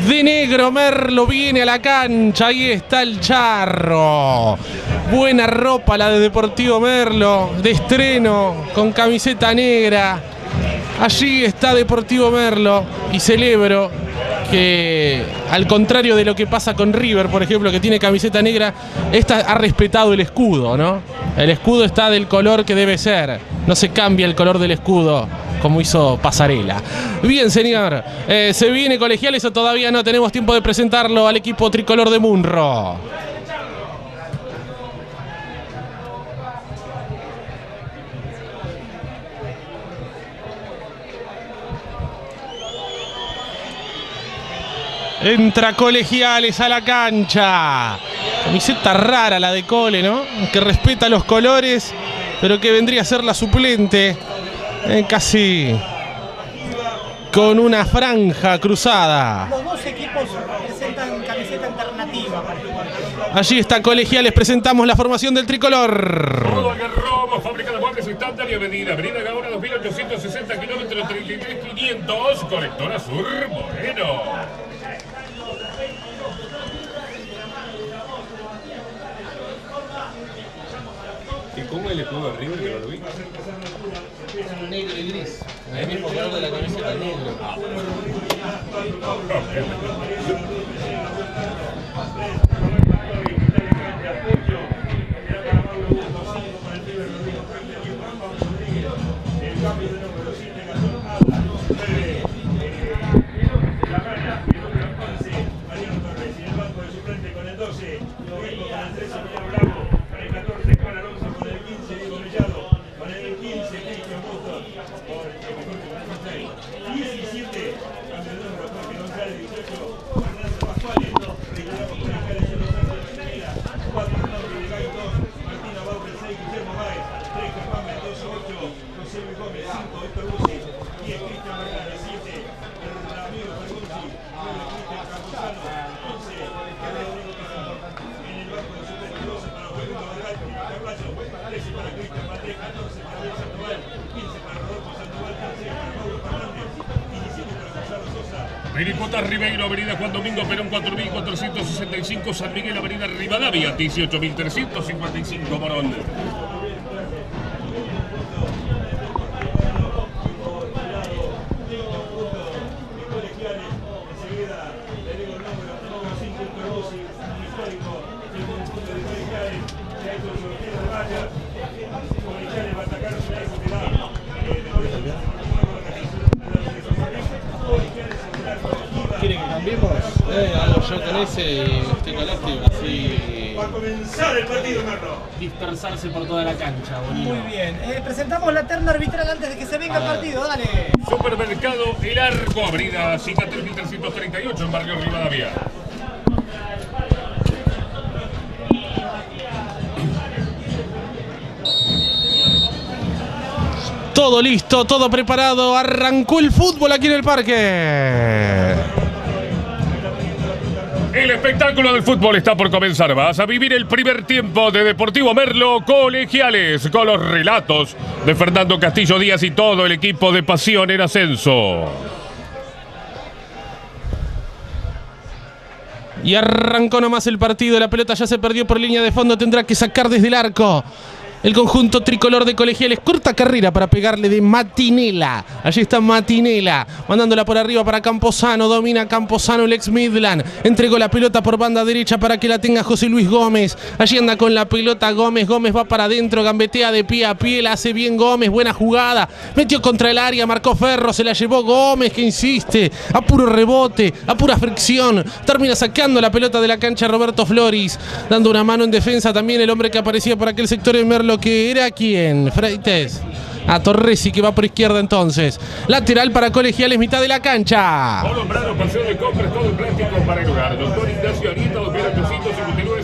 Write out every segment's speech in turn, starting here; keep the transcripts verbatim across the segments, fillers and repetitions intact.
de negro. Merlo viene a la cancha. Ahí está el charro. Buena ropa la de Deportivo Merlo. De estreno con camiseta negra. Allí está Deportivo Merlo. Y celebro que, al contrario de lo que pasa con River, por ejemplo, que tiene camiseta negra, esta ha respetado el escudo, ¿no? El escudo está del color que debe ser. No se cambia el color del escudo como hizo Pasarela. Bien, señor. Eh, ¿Se viene Colegiales o todavía no tenemos tiempo de presentarlo al equipo tricolor de Munro? Entra Colegiales a la cancha. Camiseta rara la de Cole, ¿no? Que respeta los colores, pero que vendría a ser la suplente. Eh, casi con una franja cruzada. Los dos equipos presentan camiseta alternativa para el partido. Allí está Colegiales, presentamos la formación del tricolor. Todo Algarrobo, fábrica de muebles estándar y avenida. Avenida Gaona, dos mil ochocientos sesenta kilómetros, treinta y tres mil quinientos. Colectora Sur, Moreno. ¿Y cómo es el escudo de River que no lo vi? Negro y gris. El mismo color de la camiseta negro. Pericota Ribeiro, avenida Juan Domingo Perón, cuatro mil cuatrocientos sesenta y cinco, San Miguel, avenida Rivadavia, dieciocho mil trescientos cincuenta y cinco, Morón. ¿Quiere que cambiemos? Eh, hago yo con ese y usted con este, así. Va a comenzar el partido, Merlo. Dispersarse por toda la cancha, bonito. Muy bien. Eh, presentamos la terna arbitral antes de que se venga el partido. Dale. Supermercado El Arco, avenida Sica tres mil trescientos treinta y ocho, en barrio Rivadavia. Todo listo, todo preparado. Arrancó el fútbol aquí en el parque. El espectáculo del fútbol está por comenzar. Vas a vivir el primer tiempo de Deportivo Merlo Colegiales con los relatos de Fernando Castillo Díaz y todo el equipo de Pasión en Ascenso. Y arrancó nomás el partido. La pelota ya se perdió por línea de fondo. Tendrá que sacar desde el arco el conjunto tricolor de Colegiales. Corta carrera para pegarle de Matinela. Allí está Matinela, mandándola por arriba para Camposano. Domina Camposano el ex Midland. Entregó la pelota por banda derecha para que la tenga José Luis Gómez. Allí anda con la pelota Gómez. Gómez va para adentro, gambetea de pie a pie. La hace bien Gómez, buena jugada. Metió contra el área, marcó Ferro. Se la llevó Gómez, que insiste. A puro rebote, a pura fricción. Termina sacando la pelota de la cancha Roberto Floris. Dando una mano en defensa también el hombre que aparecía por aquel sector en Merlo, que era quien, Freites, a Torresi, que va por izquierda entonces. Lateral para Colegiales, mitad de la cancha. Polo Prado, paseo de compras, todo en plástico para el hogar. Doctor Ignacio Arieta, dos mil ochocientos cincuenta y nueve,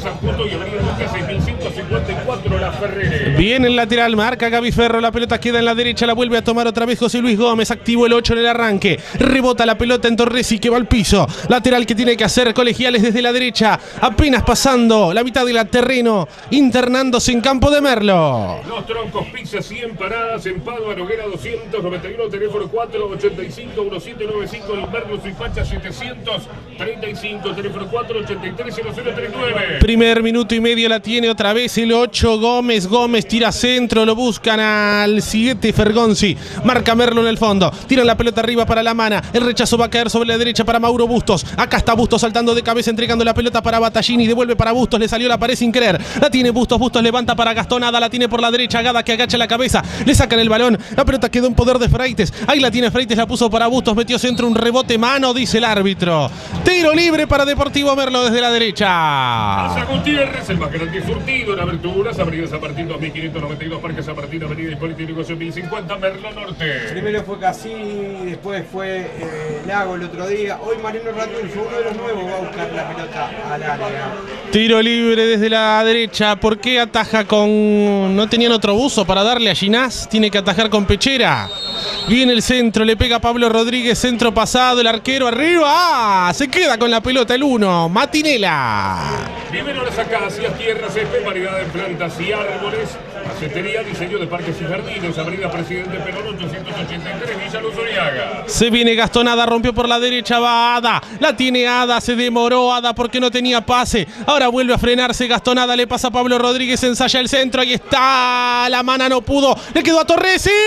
San Justo y Avenida Duque seis mil ciento cincuenta y cuatro La Ferrere. Bien el lateral, marca Gaby Ferro, la pelota queda en la derecha, la vuelve a tomar otra vez José Luis Gómez, activó el ocho en el arranque, rebota la pelota en Torresi que va al piso, lateral que tiene que hacer Colegiales desde la derecha, apenas pasando la mitad del terreno, internándose en campo de Merlo. Los Troncos Pizza, cien paradas en Padua, Noguera doscientos noventa y uno, teléfono cuatro ochenta y cinco diecisiete noventa y cinco, el Merlo Suipacha setecientos treinta y cinco, teléfono cuatro ochenta y tres cero cero treinta y nueve. Primer minuto y medio la tiene otra vez el ocho, Gómez, Gómez tira centro, lo buscan al siete, Fergonzi, marca Merlo en el fondo, tiran la pelota arriba para la mana, el rechazo va a caer sobre la derecha para Mauro Bustos, acá está Bustos saltando de cabeza, entregando la pelota para Battaglini, devuelve para Bustos, le salió la pared sin querer, la tiene Bustos, Bustos levanta para Gastón, Ada la tiene por la derecha, Gada que agacha la cabeza, le sacan el balón, la pelota quedó en poder de Freites, ahí la tiene Freites, la puso para Bustos, metió centro, un rebote, mano, dice el árbitro, tiro libre para Deportivo Merlo desde la derecha. Casa Gutiérrez, el más grande surtido en aberturas, Avenida San Martín dos mil quinientos noventa y dos, Parque San Martín, Avenida Hipólito Yrigoyen mil cincuenta, Merlo Norte. Primero fue Cassini, después fue eh, Lago el otro día, hoy Mariano Ratulfo, uno de los nuevos, va a buscar la pelota al área. Tiro libre desde la derecha, ¿por qué ataja con... no tenían otro buzo para darle a Ginás? Tiene que atajar con Pechera. Viene el centro, le pega Pablo Rodríguez, centro pasado, el arquero arriba, ¡ah! Se queda con la pelota el uno, Matinela. Primero las acacias, tierras, césped, variedad de plantas y árboles, macetería, diseño de parques y jardines, Avenida Presidente Perón ochocientos ochenta y tres, Villa Luz Uriaga. Se viene Gastón, Ada rompió por la derecha, va Ada, la tiene Ada, se demoró Ada porque no tenía pase, ahora vuelve a frenarse Gastón, Ada le pasa a Pablo Rodríguez, ensaya el centro, ahí está, la mana no pudo, le quedó a Torres, ¡sí!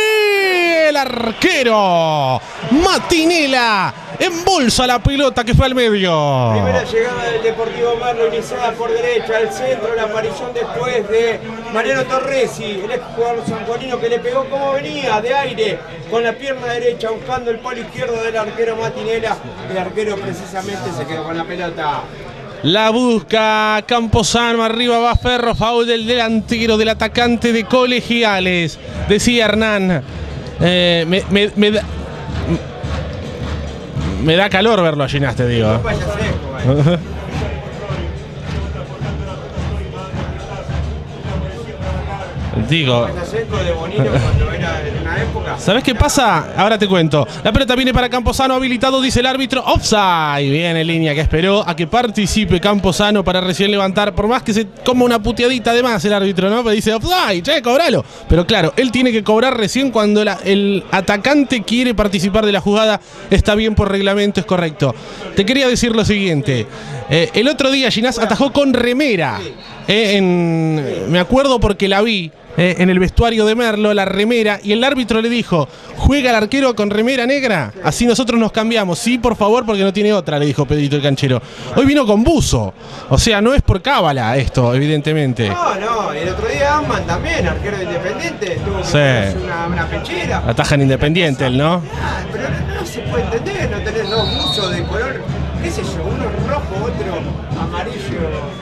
El arquero Matinela embolsa la pelota que fue al medio. Primera llegada del Deportivo Merlo, iniciada por derecha, al centro, la aparición después de Mariano Torresi, el ex jugador sanjuanino que le pegó como venía, de aire, con la pierna derecha, buscando el palo izquierdo del arquero Matinela. El arquero precisamente se quedó con la pelota. La busca Camposano, arriba va Ferro, foul del delantero, del atacante de Colegiales. Decía Hernán, eh, me, me, me, da, me da calor verlo a Ginás, te digo. No vaya seco, eh. Digo, de Bonino cuando era en una época. ¿sabés qué pasa? Ahora te cuento. La pelota viene para Camposano, habilitado, dice el árbitro. Offside. Viene línea que esperó a que participe Camposano para recién levantar. Por más que se coma una puteadita de más el árbitro, ¿no? Pero dice offside, che, cobralo. Pero claro, él tiene que cobrar recién cuando la, el atacante quiere participar de la jugada. Está bien por reglamento, es correcto. Te quería decir lo siguiente. Eh, el otro día Ginás atajó con remera. Eh, en, me acuerdo porque la vi. Eh, en el vestuario de Merlo, la remera, y el árbitro le dijo, ¿juega el arquero con remera negra? Así nosotros nos cambiamos. Sí, por favor, porque no tiene otra, le dijo Pedrito el canchero. Hoy vino con buzo, o sea, no es por cábala esto, evidentemente. No, no, el otro día Amman también, arquero de Independiente, tuvo que Sí. ponerse una, una pechera. Ataja en Independiente él, ¿no? Ah, pero no, no se puede entender, no tener dos buzos de color, qué sé yo, uno rojo, otro amarillo.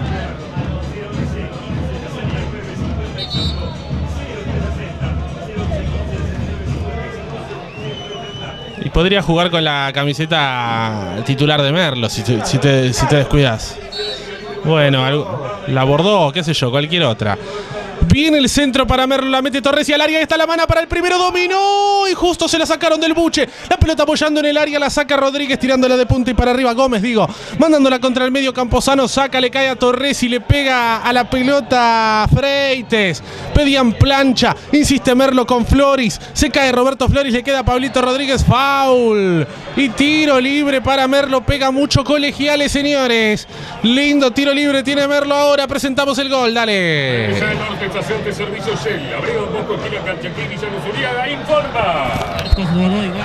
Y podría jugar con la camiseta titular de Merlo si te, si te, si te descuidas. Bueno, algo, la Bordeaux, qué sé yo, cualquier otra. Viene el centro para Merlo, la mete Torres y al área, ahí está la mana para el primero, dominó y justo se la sacaron del buche. La pelota apoyando en el área, la saca Rodríguez tirándola de punta y para arriba, Gómez digo, mandándola contra el medio, Camposano saca, le cae a Torres y le pega a la pelota Freites. Pedían plancha, insiste Merlo con Floris, se cae Roberto Floris, le queda a Pablito Rodríguez, foul y tiro libre para Merlo, pega mucho Colegiales, señores. Lindo tiro libre tiene Merlo ahora, presentamos el gol, dale. Estación de servicio Shell, abrió un poco esquina Calchaquí, Villa Luz Uriaga, informa.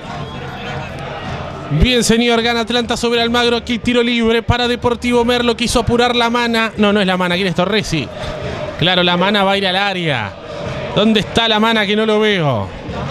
Bien, señor, gana Atlanta sobre Almagro, aquí tiro libre para Deportivo Merlo, quiso apurar la mana, no, no es la mana, ¿quién es Torresi? Claro, la mana va a ir al área. ¿Dónde está la mana que no lo veo?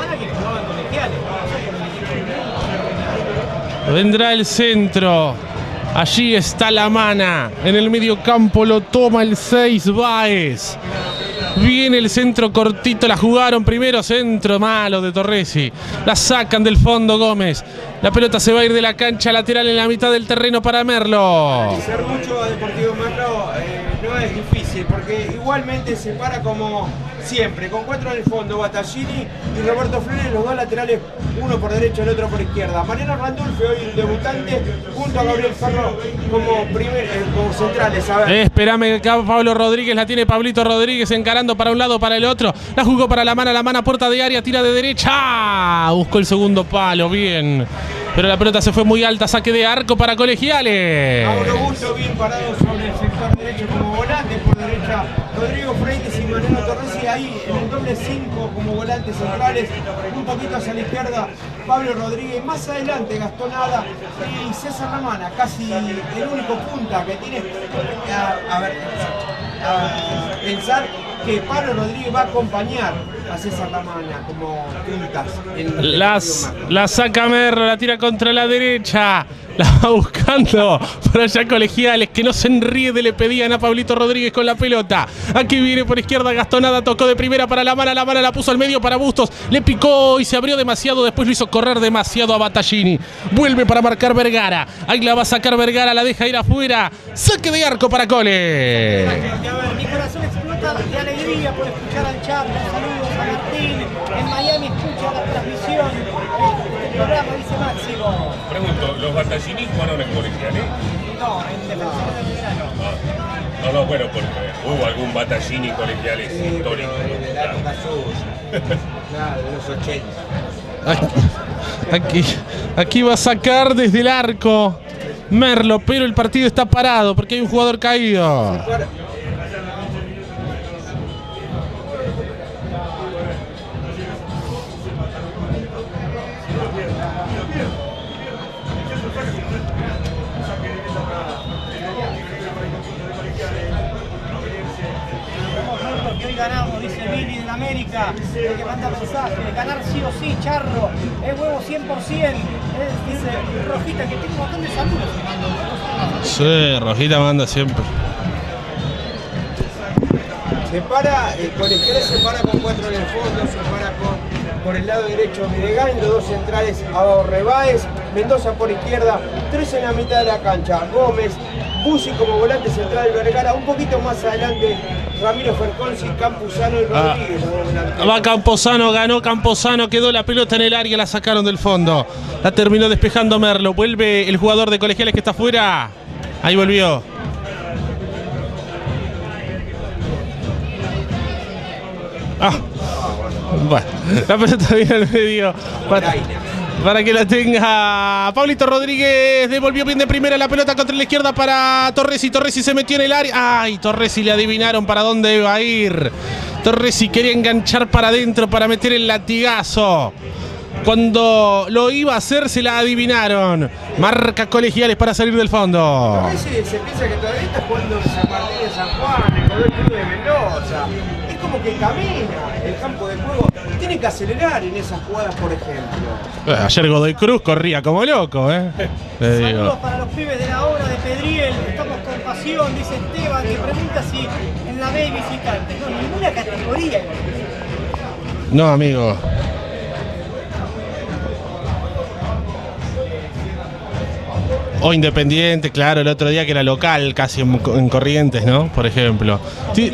Vendrá el centro. Allí está la mana. En el medio campo lo toma el seis Báez. Viene el centro cortito. La jugaron primero. Centro malo de Torresi. La sacan del fondo Gómez. La pelota se va a ir de la cancha lateral en la mitad del terreno para Merlo. Analizar mucho a Deportivo Merlo. Eh, es difícil, porque igualmente se para como siempre, con cuatro en el fondo, Battaglini y Roberto Flores, los dos laterales, uno por derecha y el otro por izquierda. Mariano Randulfe, hoy el debutante, junto a Gabriel Ferro como, primer, eh, como centrales. A ver. Espérame, acá Pablo Rodríguez, la tiene Pablito Rodríguez encarando para un lado, para el otro. La jugó para la mano, la mano, puerta de área, tira de derecha. Buscó el segundo palo, bien. Pero la pelota se fue muy alta, saque de arco para Colegiales. Mauro Busto bien parado sobre el sector derecho como volante, por derecha Rodrigo Freites y Mariano Torresi ahí en el doble cinco como volantes centrales, un poquito hacia la izquierda Pablo Rodríguez, más adelante Gastón Ada y César Ramana, casi el único punta que tiene a, a ver, a pensar que Pablo Rodríguez va a acompañar a César Ramana como puntas. En Las, la saca Merlo, la tira contra la derecha. La va buscando por allá Colegiales, que no se enriede, le pedían a Pablito Rodríguez con la pelota. Aquí viene por izquierda Gastonada, tocó de primera para la mano, la mano la puso al medio para Bustos, le picó y se abrió demasiado, después lo hizo correr demasiado a Battaglini. Vuelve para marcar Vergara, ahí la va a sacar Vergara, la deja ir afuera. Saque de arco para Cole. Mi corazón explota de alegría por escuchar al Chapo. Saludos a Martín. En Miami escucha la transmisión. Este programa dice Máximo. Pregunto, ¿los Battaglini jugaron en Colegiales? No, en Defensores del Verano. Ah, no, no, bueno, porque hubo algún Battaglini Colegiales Sí, histórico. pero de la época suya. Claro, de los ochenta. Aquí, aquí, aquí va a sacar desde el arco Merlo, pero el partido está parado porque hay un jugador caído. Que hoy ganamos, dice Billy de la América, el que manda mensaje, ganar sí o sí, Charro, es huevo cien por ciento, es, dice Rojita, que tiene un montón de saludos. Sí, Rojita manda siempre. Se para, el Colegiales se para con cuatro en el fondo, se para con, por el lado derecho Meregán, los dos centrales abajo Rebáez, Mendoza por izquierda, tres en la mitad de la cancha, Gómez, Busi como volante central Vergara, un poquito más adelante Ramiro Ferconci, Campuzano y Rodríguez. Ah, va Camposano, ganó Camposano, quedó la pelota en el área, la sacaron del fondo. La terminó despejando Merlo, vuelve el jugador de Colegiales que está afuera. Ahí volvió. Ah, bueno, la pelota viene al medio para, para que la tenga Pablito Rodríguez. Devolvió bien de primera la pelota contra la izquierda para Torresi. Torresi se metió en el área. Ay, Torresi le adivinaron para dónde iba a ir. Torresi quería enganchar para adentro para meter el latigazo. Cuando lo iba a hacer se la adivinaron. Marca Colegiales para salir del fondo. Torresi se piensa que todavía está jugando en San Martín de San Juan, el Poder Club de Mendoza. Es como que camina el campo de juego. Tiene que acelerar en esas jugadas, por ejemplo. Ayer Godoy Cruz corría como loco, ¿eh? Le digo. Saludos para los pibes de la obra de Pedriel, estamos con pasión, dice Esteban, que pregunta si en la B hay visitantes. No, ninguna categoría. No, amigo. O Independiente, claro, el otro día que era local, casi en, en Corrientes, ¿no? Por ejemplo. Sí.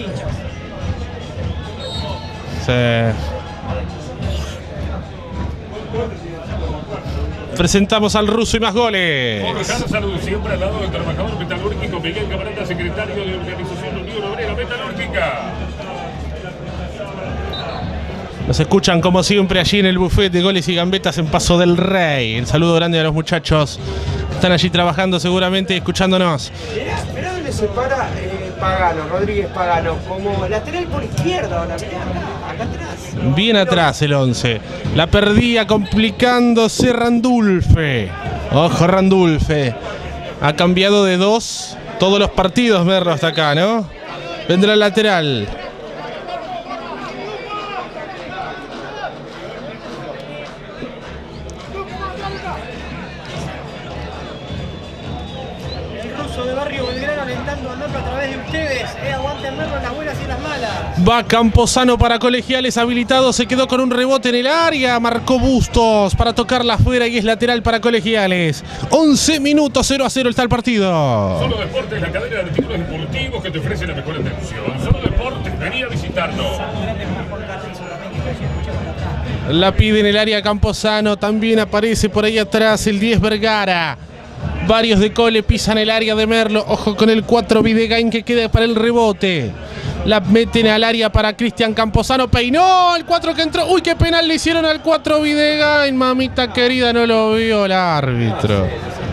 Sí. Presentamos al ruso y más goles. Forjar salud siempre al lado del trabajador metalúrgico Miguel Camarata, secretario de Organización Unión Obrera Metalúrgica. Nos escuchan como siempre allí en el buffet de goles y gambetas en Paso del Rey. El saludo grande a los muchachos que están allí trabajando seguramente y escuchándonos. Mirá, mirá dónde se para eh, Pagano, Rodríguez Pagano, como lateral por izquierda ahora, mirá acá, acá atrás. Bien atrás el once. La perdía complicándose Randulfe. Ojo Randulfe. Ha cambiado de dos todos los partidos Merlo hasta acá, ¿no? Vendrá el lateral. llegando a Merlo a través de ustedes. Eh, aguanten Merlo en las buenas y en las malas. Va Camposano para Colegiales, habilitado, se quedó con un rebote en el área, marcó Bustos para tocarla afuera y es lateral para Colegiales. once minutos, cero a cero está el partido. Solo Deportes, la cadena de artículos deportivos que te ofrece la mejor atención. Solo Deportes, venía a visitarnos. La pide en el área Camposano, también aparece por ahí atrás el diez Vergara. Varios de Cole pisan el área de Merlo. Ojo con el cuatro Videgain que queda para el rebote. La meten al área para Cristian Camposano. Peinó el cuatro que entró. Uy, qué penal le hicieron al cuatro Videgain. Mamita querida, no lo vio el árbitro.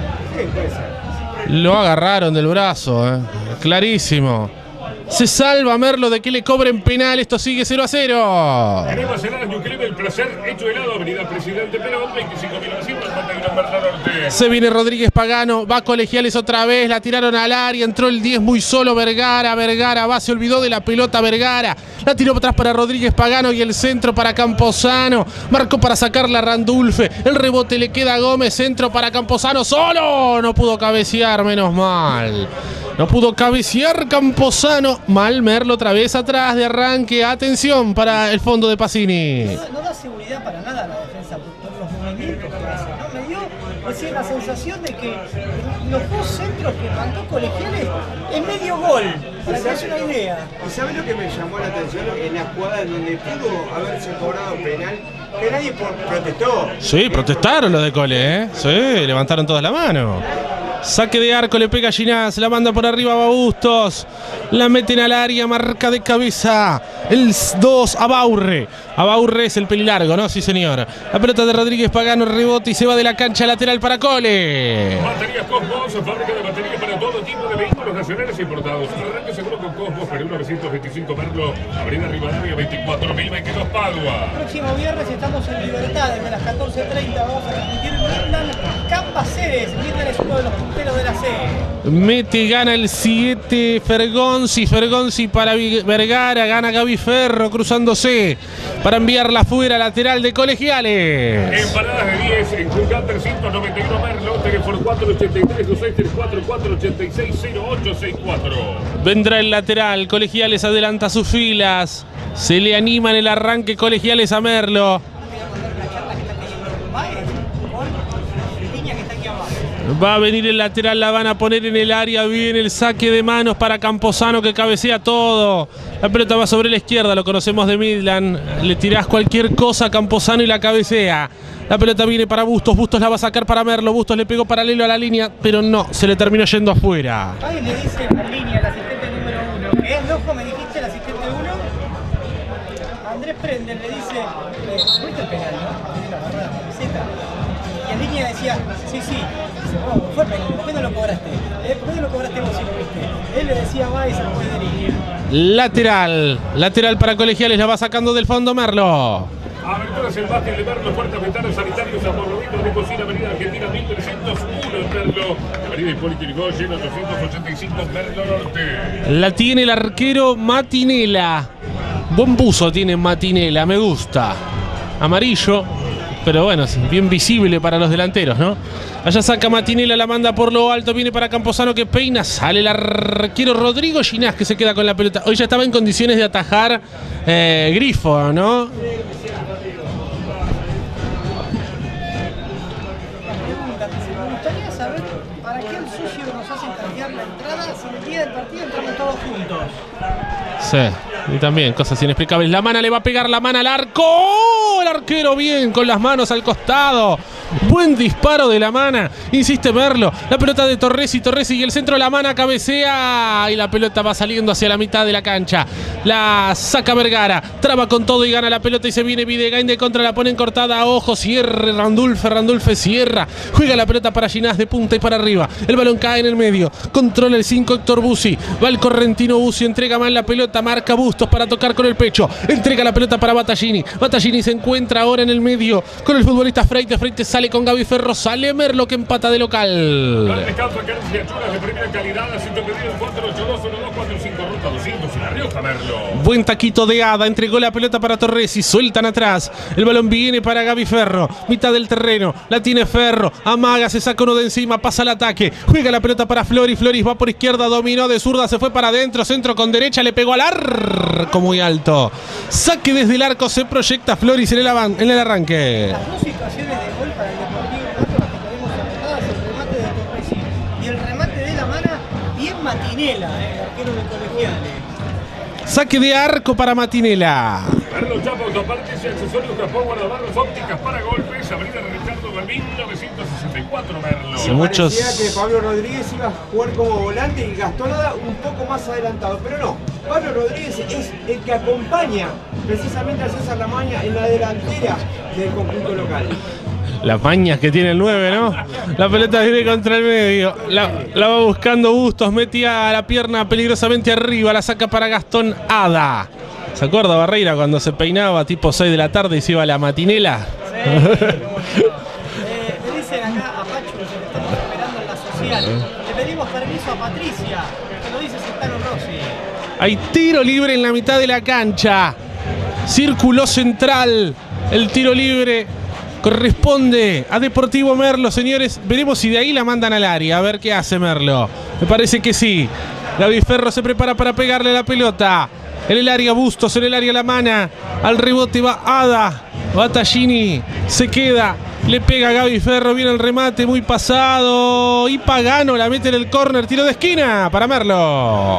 Lo agarraron del brazo, eh. Clarísimo. Se salva Merlo de que le cobren penal. Esto sigue cero a cero. Queremos hacer año Club El Placer, hecho helado, avenida Presidente Perón, veinticinco mil novecientos, Marta Gran Merlo Norte. Se viene Rodríguez Pagano, va Colegiales otra vez, la tiraron al área, entró el diez muy solo Vergara, Vergara va, se olvidó de la pelota Vergara, la tiró atrás para Rodríguez Pagano y el centro para Camposano, marcó para sacarla Randulfe, el rebote le queda a Gómez, centro para Camposano, solo, no pudo cabecear, menos mal. No pudo cabecear Camposano. Mal Merlo otra vez atrás de arranque. Atención para el fondo de Pacini. No, no da seguridad para nada la defensa por los movimientos que hace, ¿no? Me dio recién la sensación de que los dos centros que mandó Colegiales es medio gol. Para que haya una idea. ¿Y sabes lo que me llamó la atención en la jugada en donde pudo haberse cobrado penal? Que nadie por, protestó. Sí, protestaron los de Cole, ¿eh? Sí, levantaron todas la mano. Saque de arco, le pega Ginás, la manda por arriba a Bustos. La meten al área, marca de cabeza. El dos, Abaurre. Abaurre es el pelilargo, ¿no? Sí, señor. La pelota de Rodríguez Pagano, rebote y se va de la cancha lateral para Cole. Baterías Cosmos, fábrica de baterías para todo tipo de vehículos nacionales importados. Arranque seguro con Cosmos, Perú novecientos veinticinco Merlo, Avenida Rivadavia veinticuatro mil veintidós Padua. Próximo viernes estamos en Libertad, desde las catorce treinta vamos a transmitir Midland Cambaceres. Midland es uno de los punteros de la C. Mete, gana el siete Fergonzi, Fergonzi para Vergara, gana Gaby Ferro cruzándose para enviarla afuera, lateral de Colegiales. En paradas de diez, en Juzgán trescientos noventa y uno Merlo, teléfono cuatro ochenta y tres, dos seis tres cuatro, cuatro ochenta y seis, cero ocho sesenta y cuatro. Vendrá el lateral, Colegiales adelanta sus filas, se le anima en el arranque Colegiales a Merlo. Va a venir el lateral, la van a poner en el área, viene el saque de manos para Camposano que cabecea todo. La pelota va sobre la izquierda, lo conocemos de Midland. Le tirás cualquier cosa a Camposano y la cabecea. La pelota viene para Bustos, Bustos la va a sacar para Merlo, Bustos le pegó paralelo a la línea, pero no, se le terminó yendo afuera. Alguien le dice en la línea al asistente número uno, ¿es loco? Me dijiste el asistente uno. Andrés Prender le dice, eh, ¿fuiste el penal, no? Tiene la barra de la camiseta. Y en línea decía, sí, sí. Oh, fue penal, ¿por qué no lo cobraste? ¿Eh? ¿Por qué no lo cobraste vos si lo viste? Él le decía va y se fue de línea. Lateral, lateral para Colegiales, la va sacando del fondo Merlo. Aberturas el básquet de Merlo, puertas, ventanas, sanitarios, amorroditos de cocina, avenida Argentina mil trescientos uno en Merlo, avenida Hipólito Yrigoyen, ochocientos ochenta y cinco Merlo Norte. La tiene el arquero Matinela. Buen buzo tiene Matinela, me gusta. Amarillo, pero bueno, bien visible para los delanteros, ¿no? Allá saca Matinela, la manda por lo alto, viene para Camposano que peina, sale el arquero Rodrigo Ginás que se queda con la pelota. Hoy ya estaba en condiciones de atajar eh, Grifo, ¿no? Me gustaría saber para qué el socio nos hacen cambiar la entrada si el día del partido entramos todos juntos. Sí, y también cosas inexplicables. La mana le va a pegar la mana al arco. ¡Oh! El arquero bien con las manos al costado. Buen disparo de la mana. Insiste Merlo. La pelota de Torresi. Torresi y el centro. La mana cabecea. Y la pelota va saliendo hacia la mitad de la cancha. La saca Vergara. Traba con todo y gana la pelota. Y se viene Videgain de contra. La ponen cortada. Ojo. Cierre Randulfe. Randulfe cierra. Juega la pelota para Ginás de punta y para arriba. El balón cae en el medio. Controla el cinco Héctor Bussi. Va el correntino Bussi. Entrega mal la pelota. Marca Bustos para tocar con el pecho. Entrega la pelota para Battaglini. Battaglini se encuentra ahora en el medio con el futbolista Freite. Freite sale Sale con Gaby Ferro, sale Merlo que empata de local. Descanso en carnes y achuras de primera calidad. Asiento pedido en cuatro ocho dos uno dos cuatro cinco ruta doscientos en La Rioja, Merlo. Buen taquito de Ada, entregó la pelota para Torres y sueltan atrás. El balón viene para Gaby Ferro, mitad del terreno, la tiene Ferro, amaga, se saca uno de encima, pasa al ataque, juega la pelota para Floris, Floris va por izquierda, dominó de zurda, se fue para adentro, centro con derecha, le pegó al arco muy alto. Saque desde el arco, se proyecta Floris en el, en el arranque. Las dos situaciones de gol para el Deportivo Pasto las que tenemos anotadas, el remate de Torresi y el remate de la Mana, bien Matinela, eh, el arquero de Colegiales. Saque de arco para Matinela. Merlo Chapa, autopartes y accesorios, capó, guardabarros, ópticas para golpes. Avenida Ricardo de mil novecientos sesenta y cuatro, Merlo. Sí, muchos... Parecía que Pablo Rodríguez iba a jugar como volante y gastó nada un poco más adelantado, pero no. Pablo Rodríguez es el que acompaña precisamente a César Lamaña en la delantera del conjunto local. Las mañas que tiene el nueve, ¿no? La pelota viene contra el medio. La, la va buscando Bustos. Metía la pierna peligrosamente arriba. La saca para Gastón Ada. ¿Se acuerda Barreira cuando se peinaba tipo seis de la tarde y se iba a la matinela? Sí, eh, me dicen acá a Pacho que le estamos esperando en la social. Le pedimos permiso a Patricia, que lo dice Santano Rossi. Hay tiro libre en la mitad de la cancha. Círculo central. El tiro libre corresponde a Deportivo Merlo, señores. Veremos si de ahí la mandan al área. A ver qué hace Merlo. Me parece que sí. Gaby Ferro se prepara para pegarle la pelota. En el área Bustos, en el área La Mana. Al rebote va Ada. Battaglini se queda. Le pega a Gaby Ferro. Viene el remate muy pasado. Y Pagano la mete en el córner. Tiro de esquina para Merlo.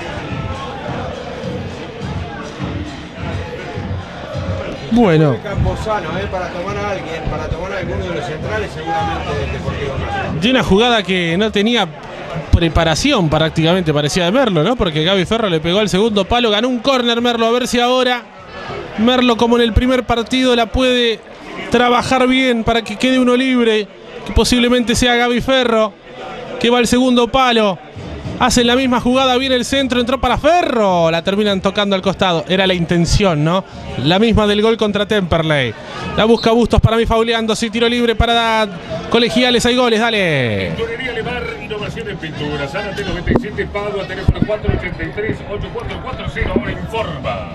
Bueno. Camposano, eh, para tomar a alguien, para tomar a alguno de los centrales, seguramente del Deportivo Merlo. De una jugada que no tenía preparación prácticamente, parecía de Merlo, ¿no? Porque Gaby Ferro le pegó al segundo palo, ganó un córner Merlo. A ver si ahora Merlo, como en el primer partido, la puede trabajar bien para que quede uno libre, que posiblemente sea Gaby Ferro, que va al segundo palo. Hacen la misma jugada, viene el centro, entró para Ferro, la terminan tocando al costado. Era la intención, ¿no? La misma del gol contra Temperley. La busca Bustos, para mí fauleando, sí, tiro libre para Colegiales, hay goles, dale. Pinturería Lemar, innovación en pintura. Zárate noventa y siete, Padua, teléfono cuatro ochenta y tres, ocho cuatro cuatro cero, ahora informa.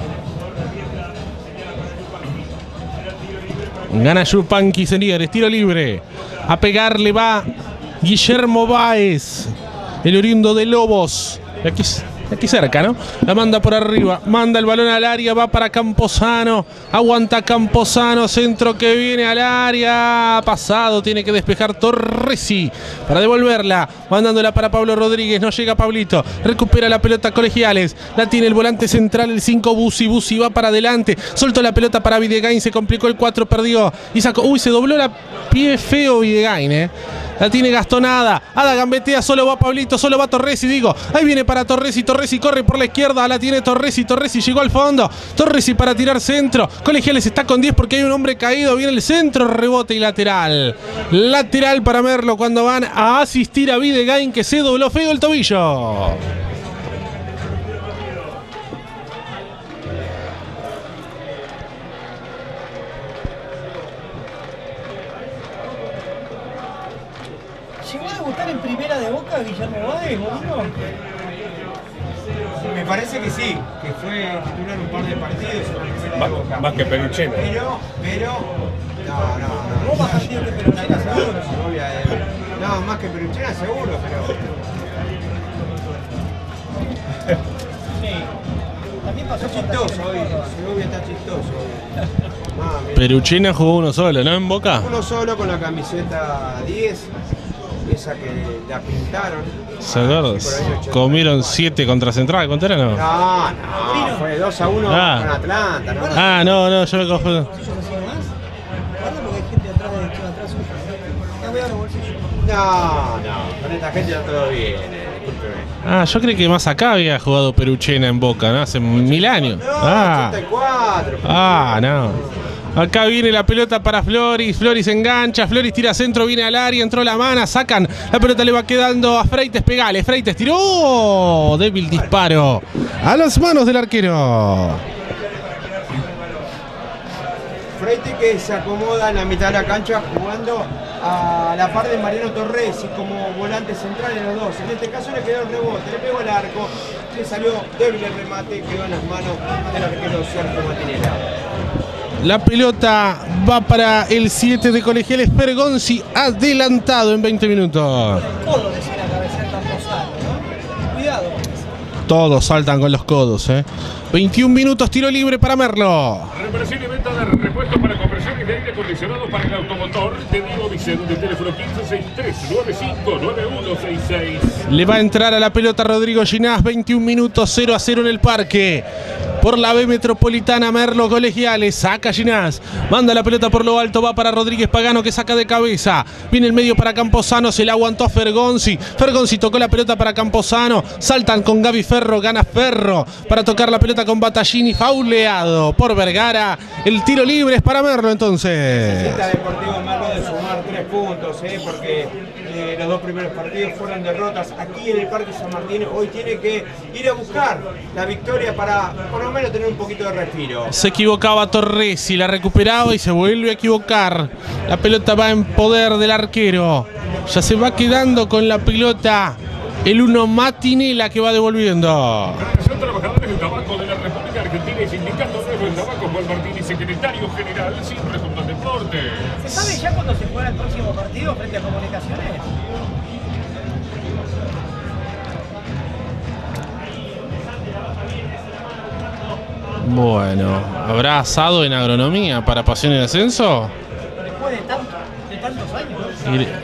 Gana Yupanqui, señores, tiro libre. A pegarle va Guillermo Báez, el oriundo de Lobos. Aquí, aquí cerca, ¿no? La manda por arriba, manda el balón al área, va para Camposano. Aguanta Camposano, centro que viene al área. Pasado, tiene que despejar Torresi para devolverla. Mandándola para Pablo Rodríguez, no llega Pablito. Recupera la pelota Colegiales. La tiene el volante central, el cinco, Busi. Busi va para adelante. Soltó la pelota para Videgain, se complicó el cuatro, perdió. Y sacó, uy, se dobló la pie feo Videgain, ¿eh? La tiene Gastón Ada. Ada gambetea, solo va Pablito, solo va Torresi, digo. Ahí viene para Torresi, Torresi corre por la izquierda, la tiene Torresi, Torresi llegó al fondo. Torresi para tirar centro. Colegiales está con diez porque hay un hombre caído. Viene el centro, rebote y lateral. Lateral para Merlo cuando van a asistir a Videgain, que se dobló feo el tobillo. ¿Llegó a debutar en primera de Boca Guillermo Báez, boludo? Me parece que sí, que fue titular un par de partidos en la primera de Boca. Más que Peruchena. Pero, pero, no, no, no. ¿Vos más partido que Peruchena, seguro? Segovia, eh, no, más que Peruchena seguro, pero... Sí. También pasó Está por chistoso hoy, Segovia está chistoso hoy. Ah, mira. Peruchena jugó uno solo, ¿no? En Boca. Uno solo con la camiseta diez, esa que la pintaron. ¿Se acuerdan? Comieron siete contra Central, ¿cuánto era? No. No, no, fue dos a uno Ah. con Atlanta, ¿no? Ah, no, no, yo me confundí. ¿Ellos hacían más? Guarda porque hay gente atrás de atrás suyo. Ya voy a los bolsillos. No, no, con esta gente ya todo bien, eh, discúlpeme. Ah, yo creí que más acá había jugado Peruchena en Boca, ¿no? Hace mil años. No, Ah, ochenta y cuatro. ah, no. Acá viene la pelota para Floris. Floris engancha. Floris tira centro, viene al área. Entró la Mana. Sacan. La pelota le va quedando a Freites. Pegale. Freites tiró. Débil disparo a las manos del arquero. Freites que se acomoda en la mitad de la cancha jugando a la par de Mariano Torresi como volante central en los dos. En este caso le quedó el rebote, le pegó el arco, le salió débil el remate, quedó en las manos del arquero Sergio Matinela. La pelota va para el siete de Colegiales, Fergonzi, adelantado en veinte minutos. Codo decía la cabeza del Camposano, ¿no? Cuidado. Todos saltan con los codos, ¿eh? veintiún minutos, tiro libre para Merlo. Reparación y venta de repuestos para conversiones de aire acondicionado para el automotor. Te digo Vicente, teléfono quince sesenta y tres, noventa y cinco, noventa y uno sesenta y seis. Le va a entrar a la pelota Rodrigo Ginás, veintiún minutos, cero a cero en el parque. Por la B Metropolitana, Merlo Colegiales, saca Ginás, manda la pelota por lo alto, va para Rodríguez Pagano que saca de cabeza, viene el medio para Camposano, se la aguantó a Fergonzi, Fergonzi tocó la pelota para Camposano, saltan con Gaby Ferro, gana Ferro, para tocar la pelota con Battaglini, fauleado por Vergara, el tiro libre es para Merlo entonces. Necesita Deportivo Merlo de sumar tres puntos, ¿eh? Porque eh, los dos primeros partidos fueron derrotas aquí en el Parque San Martín, hoy tiene que ir a buscar la victoria para por lo menos tener un poquito de respiro. Se equivocaba Torresi, la recuperaba y se vuelve a equivocar. La pelota va en poder del arquero. Ya se va quedando con la pelota el uno Matinela que va devolviendo. Son trabajadores del tabaco de la República Argentina y Sindicato Nuevo del Tabaco, Juan Martínez, secretario general, siempre junto al deporte. ¿Se sabe ya cuándo se juega el próximo partido frente a Comunicaciones? Bueno, ¿habrá asado en agronomía para Pasión y Ascenso? Después de, tanto, de tantos años. Ir...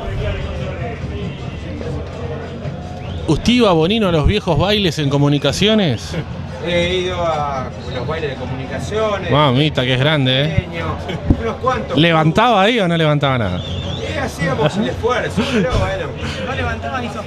¿Usted iba Bonino a los viejos bailes en Comunicaciones? He ido a los bailes de Comunicaciones. Mamita, que es grande, ¿eh? Unos cuantos. ¿Levantaba ahí o no levantaba nada? Y hacíamos el esfuerzo, pero bueno. No levantaban ni sos.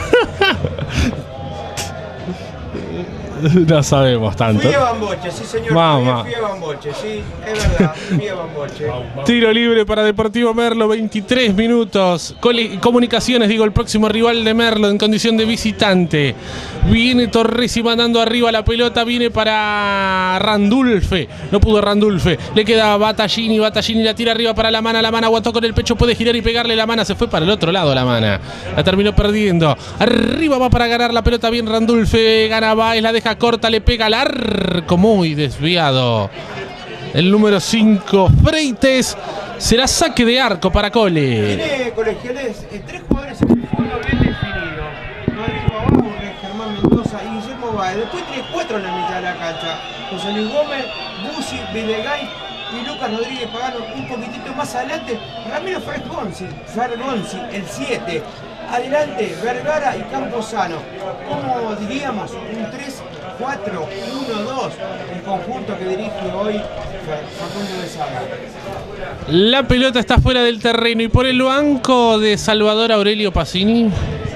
No sabemos tanto. Fui a Bamboche, sí señor. Mamá. Fui a Bamboche, sí, es verdad. Fui a Bamboche. Tiro libre para Deportivo Merlo, veintitrés minutos. Cole- Comunicaciones, digo, el próximo rival de Merlo en condición de visitante. Viene Torresi mandando arriba la pelota, viene para Randulfe. No pudo Randulfe. Le queda Battaglini, Battaglini la tira arriba para la Mana. La Mana aguantó con el pecho, puede girar y pegarle. La Mana se fue para el otro lado, la Mana. La terminó perdiendo. Arriba va para ganar la pelota bien Randulfe. Gana Baez, la deja corta, le pega al arco, muy desviado. El número cinco, Freites, será saque de arco para Cole. Tiene Colegiales eh, tres jugadores en el fondo bien definidos. Rodrigo Aburre, Germán Mendoza y Guillermo Baez. Después tiene cuatro en la mitad de la cancha. José Luis Gómez, Busi, Videgain y Lucas Rodríguez Pagano. Un poquitito más adelante, Ramiro Fergonzi, Fergonzi, el siete. Adelante, Vergara y Camposano. Como diríamos, un tres cuatro uno dos, el conjunto que dirige hoy Facundo de Saga. La pelota está fuera del terreno y por el banco de Salvador Aurelio Pacini.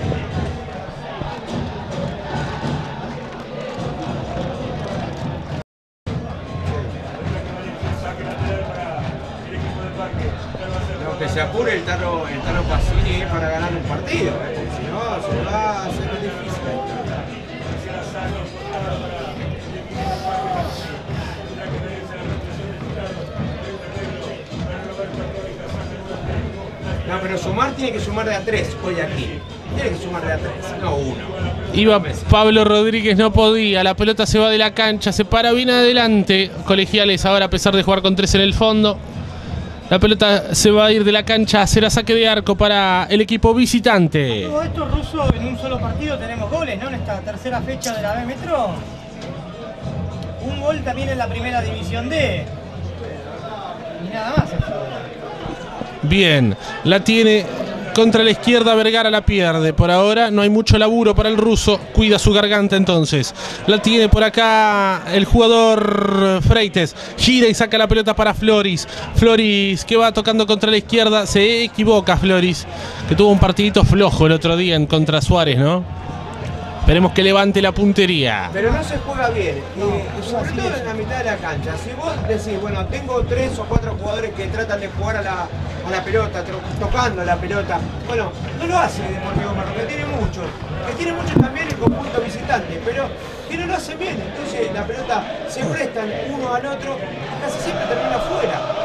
Que se apure el Tano, el Tano Pacini para ganar un partido, ¿eh? Si no, se va a hacer difícil. No, pero sumar tiene que sumar de a tres hoy aquí. Tiene que sumar de a tres, no uno. Iba Pablo Rodríguez, no podía. La pelota se va de la cancha, se para bien adelante. Colegiales ahora, a pesar de jugar con tres en el fondo. La pelota se va a ir de la cancha, será saque de arco para el equipo visitante. Todo esto, Russo, en un solo partido tenemos goles, ¿no? En esta tercera fecha de la B Metro. Un gol también en la primera división D. Y nada más. Bien, la tiene contra la izquierda, Vergara la pierde. Por ahora no hay mucho laburo para el ruso, cuida su garganta entonces. La tiene por acá el jugador Freites, gira y saca la pelota para Floris. Floris que va tocando contra la izquierda, se equivoca Floris, que tuvo un partidito flojo el otro día en contra Suárez, ¿no? Esperemos que levante la puntería. Pero no se juega bien, eh, sobre todo en la mitad de la cancha. Si vos decís, bueno, tengo tres o cuatro jugadores que tratan de jugar a la, a la pelota, tocando la pelota, bueno, no lo hace Deportivo Merlo, que tiene muchos, que tiene muchos también el conjunto visitante, pero que no lo hace bien. Entonces la pelota se prestan uno al otro, casi siempre termina afuera.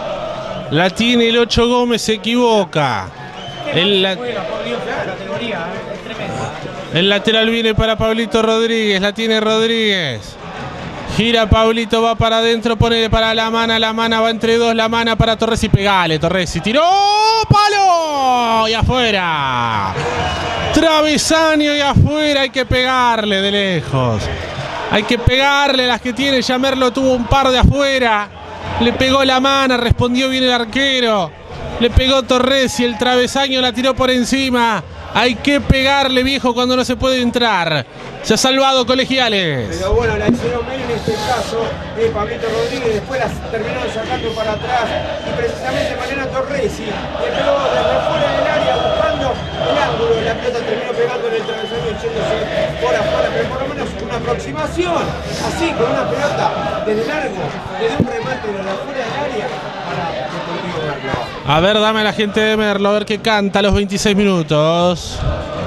La tiene el ocho Gómez, se equivoca. El, la... Juega, por Dios, la categoría, es tremenda. el lateral viene para Pablito Rodríguez, la tiene Rodríguez. Gira Pablito, va para adentro, pone para la mana, la mana va entre dos, la mana para Torresi, pegale Torresi, tiró, palo y afuera. Travesaño y afuera, hay que pegarle de lejos. Hay que pegarle las que tiene, ya Merlo tuvo un par de afuera. Le pegó la mana, respondió bien el arquero. Le pegó Torresi, el travesaño la tiró por encima. Hay que pegarle, viejo, cuando no se puede entrar. Se ha salvado Colegiales. Pero bueno, la hicieron bien en este caso, eh, Pablito Rodríguez, después las terminaron sacando para atrás. Y precisamente Mariano Torresi le pegó desde fuera del área buscando el ángulo. La pelota terminó pegando en el travesaño y yéndose por afuera, pero por lo menos una aproximación. Así, con una pelota desde largo, desde un remate de afuera del área para Deportivo Merlo. A ver, dame a la gente de Merlo, a ver qué canta a los veintiséis minutos.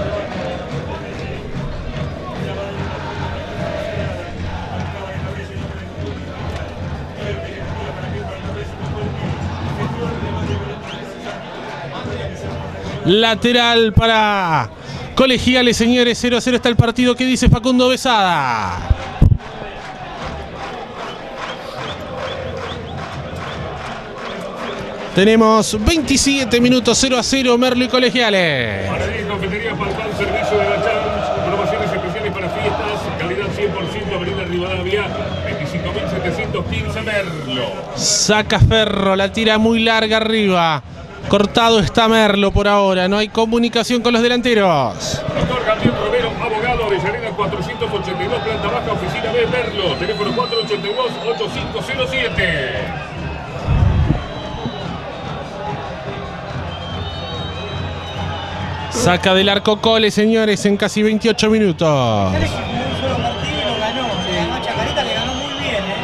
Lateral para Colegiales, señores. cero a cero está el partido. ¿Qué dice Facundo Besada? Tenemos veintisiete minutos, cero a cero, Merlo y Colegiales. Maradí, confitería Palpán, servicio de la Chance, promociones especiales para fiestas, calidad cien por ciento, Avenida Rivadavia, veinticinco mil setecientos quince, Merlo. Saca Ferro, la tira muy larga arriba. Cortado está Merlo por ahora, no hay comunicación con los delanteros. Doctor Gabriel Romero, abogado, Avellaneda cuatrocientos ochenta y dos, planta baja, oficina B, Merlo. Teléfono cuatro ocho dos, ocho cinco cero siete. Saca del arco Cole, señores, en casi veintiocho minutos. Un solo partido y lo ganó. Le ganó a Chacarita, le ganó muy bien, ¿eh?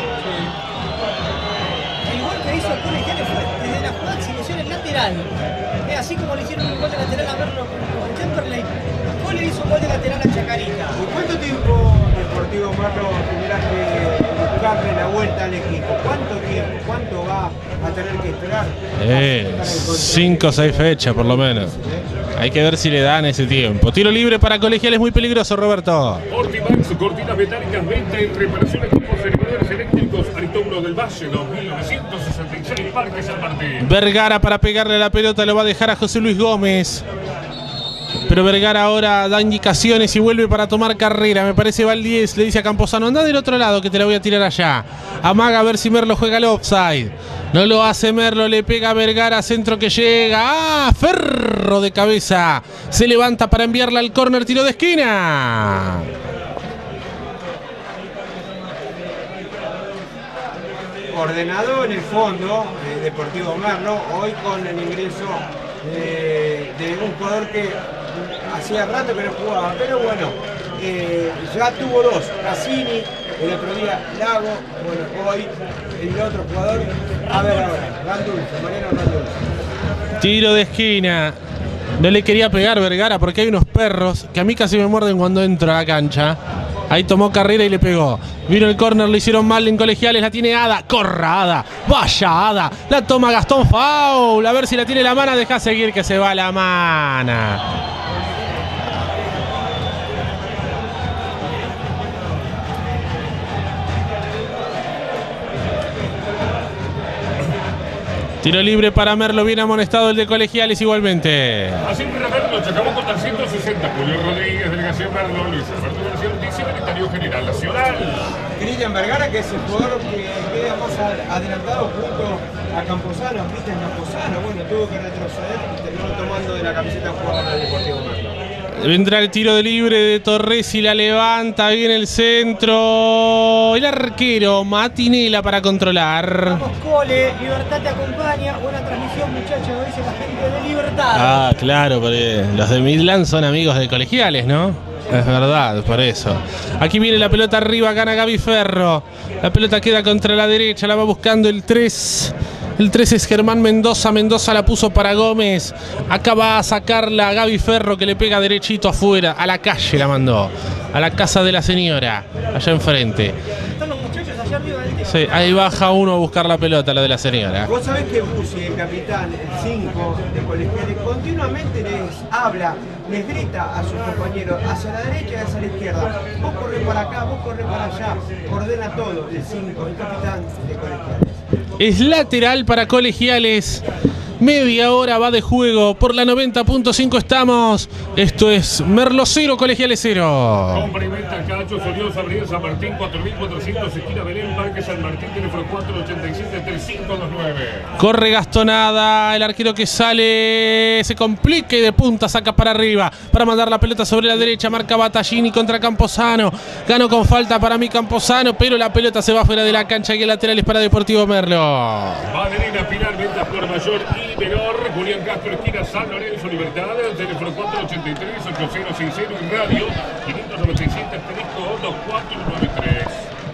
El gol que hizo Colegiales fue desde la jugada de exhibición en lateral. Es así como le hicieron un gol de lateral a Merlo con Temperley. Cole hizo un gol de lateral a Chacarita. ¿Y cuánto tiempo Deportivo Merlo tendrá que buscarle la vuelta al equipo? ¿Cuánto tiempo? ¿Cuánto va a tener que esperar? Eh, cinco o seis fechas por lo menos. Hay que ver si le dan ese tiempo. Tiro libre para Colegiales, muy peligroso, Roberto. Ortimax, cortinas metálicas, venta y reparaciones con servidores eléctricos, Aristóbulo del Valle, dos mil novecientos sesenta y seis, Parque San Martín. Vergara para pegarle la pelota, lo va a dejar a José Luis Gómez. Pero Vergara ahora da indicaciones y vuelve para tomar carrera. Me parece va el diez, le dice a Camposano, anda del otro lado que te la voy a tirar allá. Amaga a ver si Merlo juega el offside. No lo hace Merlo, le pega a Vergara, centro que llega. ¡Ah! Ferro de cabeza. Se levanta para enviarla al córner, tiro de esquina. Ordenado en el fondo, eh, Deportivo Merlo, hoy con el ingreso eh, de un jugador que hacía rato que no jugaba, pero bueno, eh, ya tuvo dos, Cassini, el otro día Lago, bueno, hoy el otro jugador, a ver ahora, Randulfo, Mariano Randulfo. Tiro de esquina. No le quería pegar Vergara porque hay unos perros que a mí casi me muerden cuando entro a la cancha. Ahí tomó carrera y le pegó. Vino el córner, lo hicieron mal en Colegiales. La tiene Ada. Corra Ada. Vaya Ada. La toma Gastón Faul. A ver si la tiene la mana. Deja seguir que se va la mana. Tiro libre para Merlo, bien amonestado el de Colegiales igualmente. Así para Merlo, Chacabuco trescientos sesenta, Julio Rodríguez, delegación Merlo, Luis Alberto García Ortiz, secretario general nacional. Cristian Vergara, que es el jugador que queda más adelantado junto a Camposano, Cristian Camposano, bueno, tuvo que retroceder y terminó tomando de la camiseta jugador del Deportivo Merlo. Vendrá el tiro de libre de Torresi, la levanta bien el centro. El arquero Matinela para controlar. Vamos Cole, Libertad te acompaña. Buena transmisión, muchachos, lo dice la gente de Libertad. Ah, claro, porque los de Midland son amigos de Colegiales, ¿no? Es verdad, por eso. Aquí viene la pelota arriba, gana Gaby Ferro. La pelota queda contra la derecha, la va buscando el tres. El tres es Germán Mendoza. Mendoza la puso para Gómez. Acá va a sacarla a Gaby Ferro, que le pega derechito afuera. A la calle la mandó. A la casa de la señora, allá enfrente. Están los muchachos allá arriba del techo. Sí, ahí baja uno a buscar la pelota, la de la señora. Vos sabés que Bussi, el capitán, el cinco de Colegiales, continuamente les habla, les grita a sus compañeros hacia la derecha y hacia la izquierda. Vos corres para acá, vos corres para allá. Ordena todo, el cinco, el capitán de Colegiales. Es lateral para Colegiales. Media hora va de juego. Por la noventa punto cinco estamos. Esto es Merlo cero, Colegiales cero. Compra y venta Cacho, Soliosa, Avenida San Martín, cuatro mil cuatrocientos, esquina Belén, Parque San Martín, teléfono cuatro ochenta y siete, treinta y cinco veintinueve. Corre Gastonada, el arquero que sale se complica y de punta saca para arriba para mandar la pelota sobre la derecha. Marca Battaglini contra Camposano. Ganó con falta para mí Camposano, pero la pelota se va fuera de la cancha y el lateral es para Deportivo Merlo. Valerina Pilar, ventas por mayor y menor. Julián Castro, esquina San Lorenzo, Libertad, teléfono cuatro ochenta y tres, ochenta sesenta y radio quinientos noventa y siete, asterisco dos cuatro nueve tres.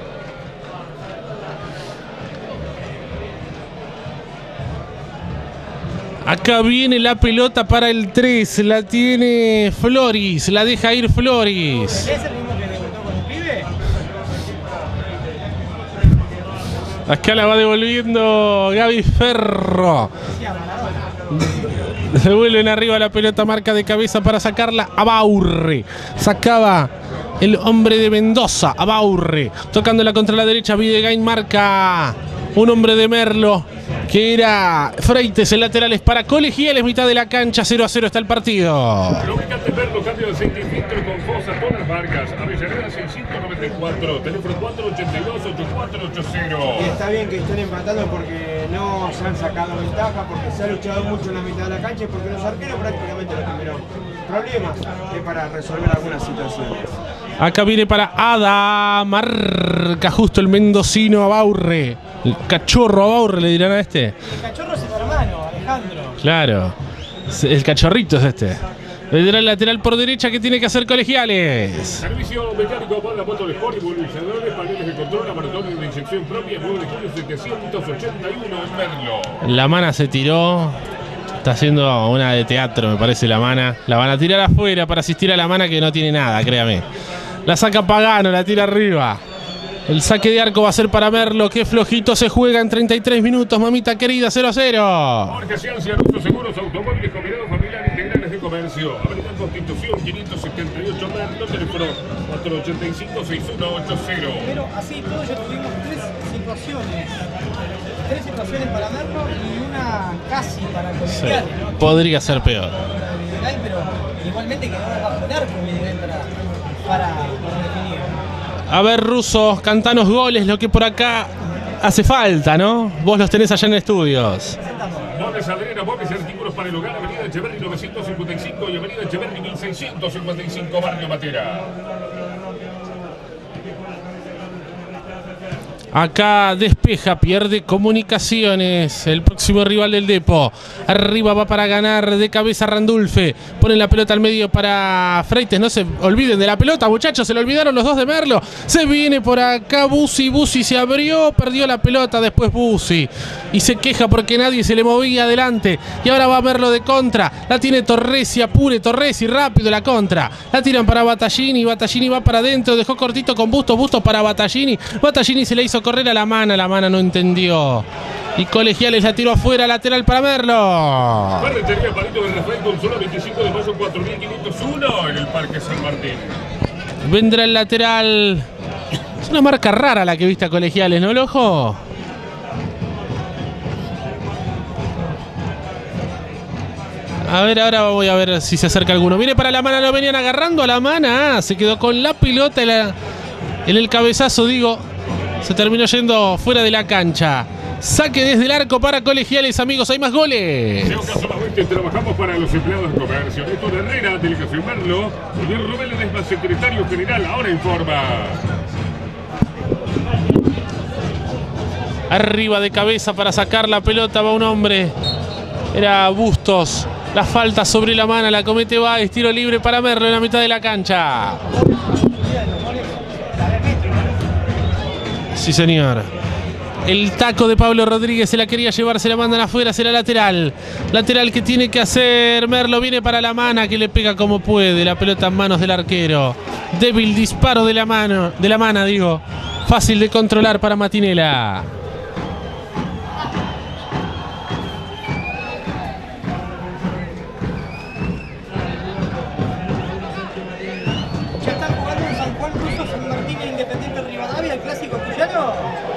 Acá viene la pelota para el tres, la tiene Floris, la deja ir Floris. ¿Es el mismo que debutó con el pibe? Acá la va devolviendo Gaby Ferro. Devuelven arriba la pelota, marca de cabeza para sacarla a Baurre. Sacaba el hombre de Mendoza, a Baurre. Tocándola contra la derecha, Videgain marca un hombre de Merlo, que era Freites. El lateral es para Colegiales, mitad de la cancha, cero a cero está el partido. Lubricante Merlo, cambio de aceite y filtro con Fosa, todas las marcas. Avellaneda seiscientos noventa y cuatro, teléfono cuatro ochenta y dos, ochenta y cuatro ochenta. Y está bien que estén empatando porque no se han sacado ventaja, porque se ha luchado mucho en la mitad de la cancha y porque los arqueros prácticamente no tuvieron problemas eh, para resolver algunas situaciones. Acá viene para Ada, marca justo el mendocino a Baurre. El cachorro a Baurre le dirán a este. El cachorro es el hermano, Alejandro. Claro, el cachorrito es este. Vendrá el lateral por derecha que tiene que hacer Colegiales. Servicio mecánico para moto de Sport, movilizadores, paneles de control, laboratorio de inyección propia, nueve de julio setecientos ochenta y uno en Merlo. La mana se tiró. Está haciendo una de teatro, me parece, la mana. La van a tirar afuera para asistir a la mana, que no tiene nada, créame. La saca Pagano, la tira arriba. El saque de arco va a ser para Merlo. Qué flojito se juega en treinta y tres minutos, mamita querida, cero a cero. Jorge Ciencia, Rusos Seguros, Automóviles, Combinados Familiares, Integrales de Comercio. Avenida Constitución, quinientos setenta y ocho Merlo, teléfono cuatro ochenta y cinco, sesenta y uno ochenta. Pero así todo ya tuvimos tres situaciones. Tres situaciones para Merlo y una casi para Colegiales, Sí, ¿no? podría ser peor. Pero igualmente quedó bajo el arco Videgain para, para, para definir. A ver, Rusos, cantanos goles, lo que por acá hace falta, ¿no? Vos los tenés allá en estudios. Muebles Adriana, muebles y artículos para el hogar, Avenida Echeverri novecientos cincuenta y cinco y Avenida Echeverri mil seiscientos cincuenta y cinco, Barrio Matera. Acá despeja, pierde Comunicaciones. El próximo rival del Depo. Arriba va para ganar de cabeza Randulfe. Ponen la pelota al medio para Freites. No se olviden de la pelota, muchachos. Se le olvidaron los dos de Merlo. Se viene por acá Bussi. Bussi se abrió. Perdió la pelota después Bussi. Y se queja porque nadie se le movía adelante. Y ahora va Merlo de contra. La tiene Torresi. Apure Torresi. Rápido la contra. La tiran para Battaglini. Battaglini va para adentro. Dejó cortito con Bustos. Bustos para Battaglini. Battaglini se le hizo correr a la mana, la mana no entendió. Y Colegiales la tiró afuera, lateral para Merlo. Ferretería Palito de Rafael Consola, veinticinco de mayo, cuatro mil quinientos uno en el Parque San Martín. Vendrá el lateral. Es una marca rara la que viste a Colegiales, ¿no, Lojo? A ver, ahora voy a ver si se acerca alguno. Viene para la mana, lo venían agarrando a la mana. Ah, se quedó con la pelota en, la, en el cabezazo, digo. Se terminó yendo fuera de la cancha. Saque desde el arco para Colegiales, amigos. Hay más goles. En caso solamente trabajamos para los empleados de comercio. Néstor Herrera, delegación Merlo. Javier Rubén Ledesma, secretario general. Ahora informa. Arriba de cabeza para sacar la pelota va un hombre. Era Bustos. La falta sobre la mano la comete Baez. Tiro libre para Merlo en la mitad de la cancha. Sí, señor. El taco de Pablo Rodríguez se la quería llevar, se la mandan afuera, será lateral. Lateral que tiene que hacer Merlo, viene para la mana, que le pega como puede. La pelota en manos del arquero. Débil disparo de la mano, de la mana, digo. Fácil de controlar para Matinela. ¿Ya están jugando en San Juan Ruso, San Martín e Independiente Rivadavia, el clásico cuyano?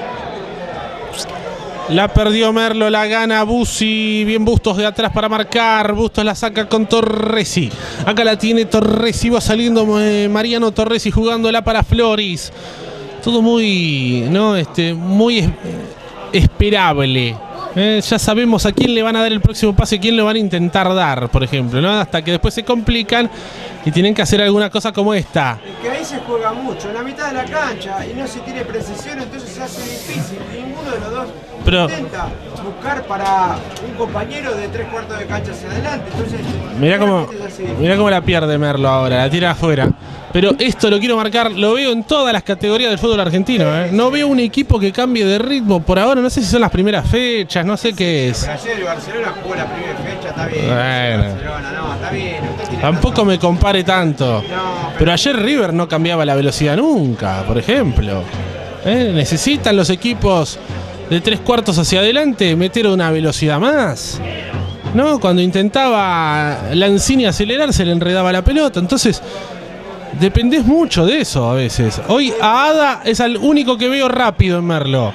La perdió Merlo, la gana Bussi. Bien Bustos de atrás para marcar. Bustos la saca con Torresi. Acá la tiene Torresi. Va saliendo eh, Mariano Torresi jugándola para Floris. Todo muy, ¿no? Este, muy es, esperable. Eh, ya sabemos a quién le van a dar el próximo pase, quién le van a intentar dar, por ejemplo, ¿no? Hasta que después se complican y tienen que hacer alguna cosa como esta. Que ahí se juega mucho, en la mitad de la cancha, y no se tiene precisión, entonces se hace difícil. Ninguno de los dos Pero, intenta buscar para un compañero de tres cuartos de cancha hacia adelante. Entonces, mirá cómo, mirá cómo la pierde Merlo ahora, la tira afuera. Pero esto lo quiero marcar, lo veo en todas las categorías del fútbol argentino, ¿eh? No veo un equipo que cambie de ritmo por ahora, no sé si son las primeras fechas, no sé qué es. Pero ayer el Barcelona jugó la primera fecha, está bien. Bueno. Barcelona, no, está bien. Tampoco me compare tanto. No, pero... pero ayer River no cambiaba la velocidad nunca, por ejemplo. ¿Eh? Necesitan los equipos de tres cuartos hacia adelante meter una velocidad más. No, cuando intentaba Lanzini acelerar se le enredaba la pelota, entonces... dependés mucho de eso a veces. Hoy a Ada es el único que veo rápido en Merlo.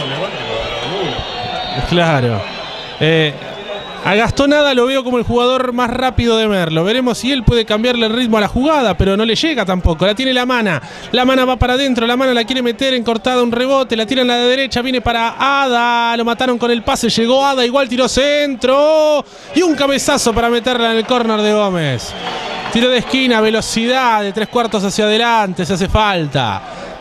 Claro. Eh, a Gastón Ada lo veo como el jugador más rápido de Merlo. Veremos si él puede cambiarle el ritmo a la jugada, pero no le llega tampoco. La tiene la mana. La mana va para adentro. La mana la quiere meter en cortada un rebote. La tira en la de derecha. Viene para Ada. Lo mataron con el pase. Llegó Ada. Igual tiró centro. Y un cabezazo para meterla en el córner de Gómez. Tiro de esquina, velocidad de tres cuartos hacia adelante, se hace falta.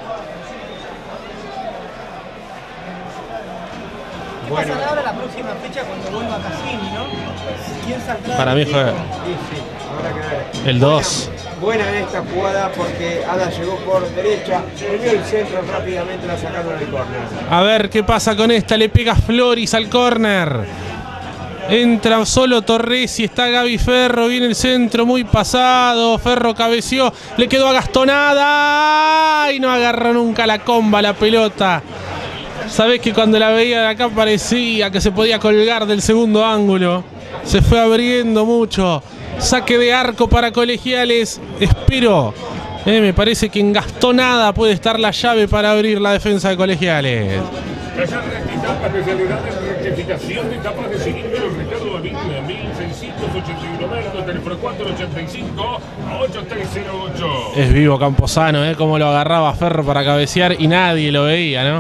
¿Qué pasará ahora la próxima fecha cuando vuelva Cassini, no? ¿Quién saldrá? Para mí fue Sí, sí, habrá que ver. el dos. Buena, buena en esta jugada porque Ada llegó por derecha, volvió el centro rápidamente, la sacaron al córner. A ver qué pasa con esta, le pega Floris al córner. Entra solo Torresi, está Gaby Ferro, viene el centro muy pasado, Ferro cabeció, le quedó a Gastonada y no agarró nunca la comba, la pelota. Sabés que cuando la veía de acá parecía que se podía colgar del segundo ángulo. Se fue abriendo mucho. Saque de arco para Colegiales, espero. Eh, me parece que en Gastonada puede estar la llave para abrir la defensa de Colegiales. Rectificación de etapas de cilindro, Ricardo David, mil seiscientos ochenta y uno metros, teléfono cuatro ochenta y cinco ocho tres cero ocho. Es vivo Camposano, ¿eh? Como lo agarraba Ferro para cabecear y nadie lo veía, ¿no?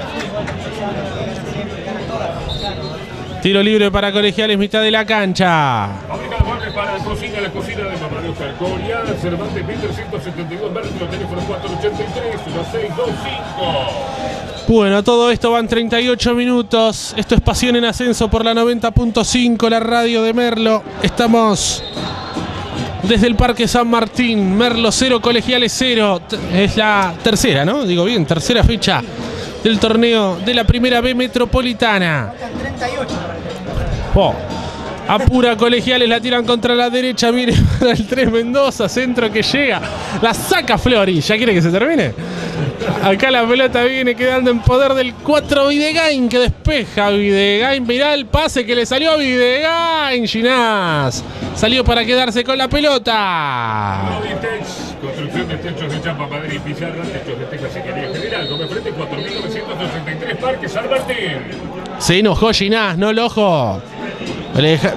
Tiro libre para Colegiales, mitad de la cancha. Para la cocina, la cocina de Mamá de Oscar Coria, Cervantes mil trescientos setenta y dos metros, teléfono cuatro ochenta y tres uno seis dos cinco. Bueno, todo esto van treinta y ocho minutos. Esto es Pasión en Ascenso por la noventa punto cinco, la radio de Merlo. Estamos desde el Parque San Martín. Merlo cero, Colegiales cero. Es la tercera, ¿no? Digo bien, tercera fecha del torneo de la Primera B Metropolitana. treinta y ocho. Oh. Apura Colegiales, la tiran contra la derecha, mire para el tres Mendoza, centro que llega, la saca Flori, ¿ya quiere que se termine? Acá la pelota viene quedando en poder del cuatro Videgain, que despeja Videgain, mirá el pase que le salió a Videgain, Ginás, salió para quedarse con la pelota. Construcción de techos de chapa, madera y pizarra, techos de tejas y Ingeniería General, Gómez Frente cuatro mil novecientos ochenta y tres, Parque San Martín. Se enojó Ginás, no lo ojo. Le, deja...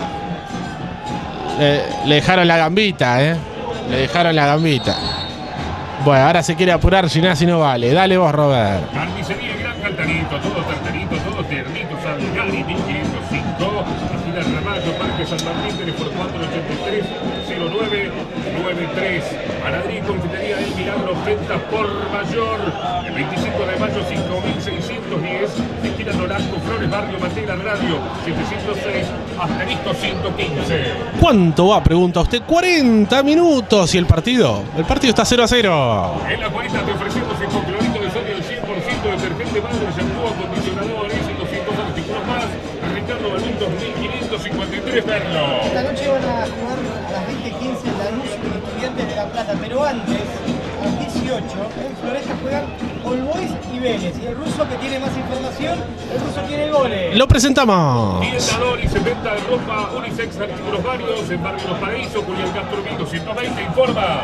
le, le dejaron la gambita, ¿eh? Le dejaron la gambita. Bueno, ahora se quiere apurar Ginás y no vale. Dale vos, Robert. Carnicería Gran Caltanito, todo tartarito, todo tiernito, Salgari, mil quinientos cinco. Esquina Ramallo, Parque San Martín, teléfono cuatro ochenta y tres cero nueve nueve tres. Panadería y Confitería del Milagro, ventas por mayor. El veinticinco de mayo, cinco mil seiscientos diez. Esquina Nolasco, Flores, Barrio Matera, Radio setecientos seis, asterisco ciento quince. ¿Cuánto va? Pregunta usted. cuarenta minutos. ¿Y el partido? El partido está cero a cero. En la cuarenta te ofrecemos el hipoclorito de sodio del cien por ciento, detergente madre, shampoo, Andrés Merlo. Esta noche van a jugar a las veinte quince en Lanús y Estudiantes de La Plata, pero antes, a las dieciocho, en Floresta juegan All Boys y Vélez. Y el ruso que tiene más información, el ruso tiene goles. Lo presentamos. Tiendador y se venta de ropa, unisex, artículos varios, en Barrio Los Paraísos, Julián Castro mil doscientos veinte, informa.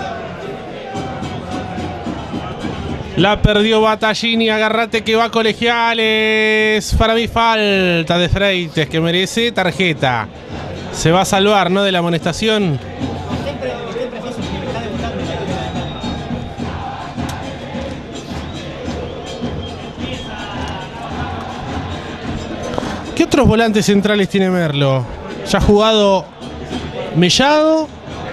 La perdió Battaglini, agarrate que va Colegiales. Para mí falta de Freites que merece tarjeta. Se va a salvar, ¿no? De la amonestación. Siempre, siempre preciso que está debutando en la Liga de Merlo. ¿Qué otros volantes centrales tiene Merlo? Ya ha jugado Mellado.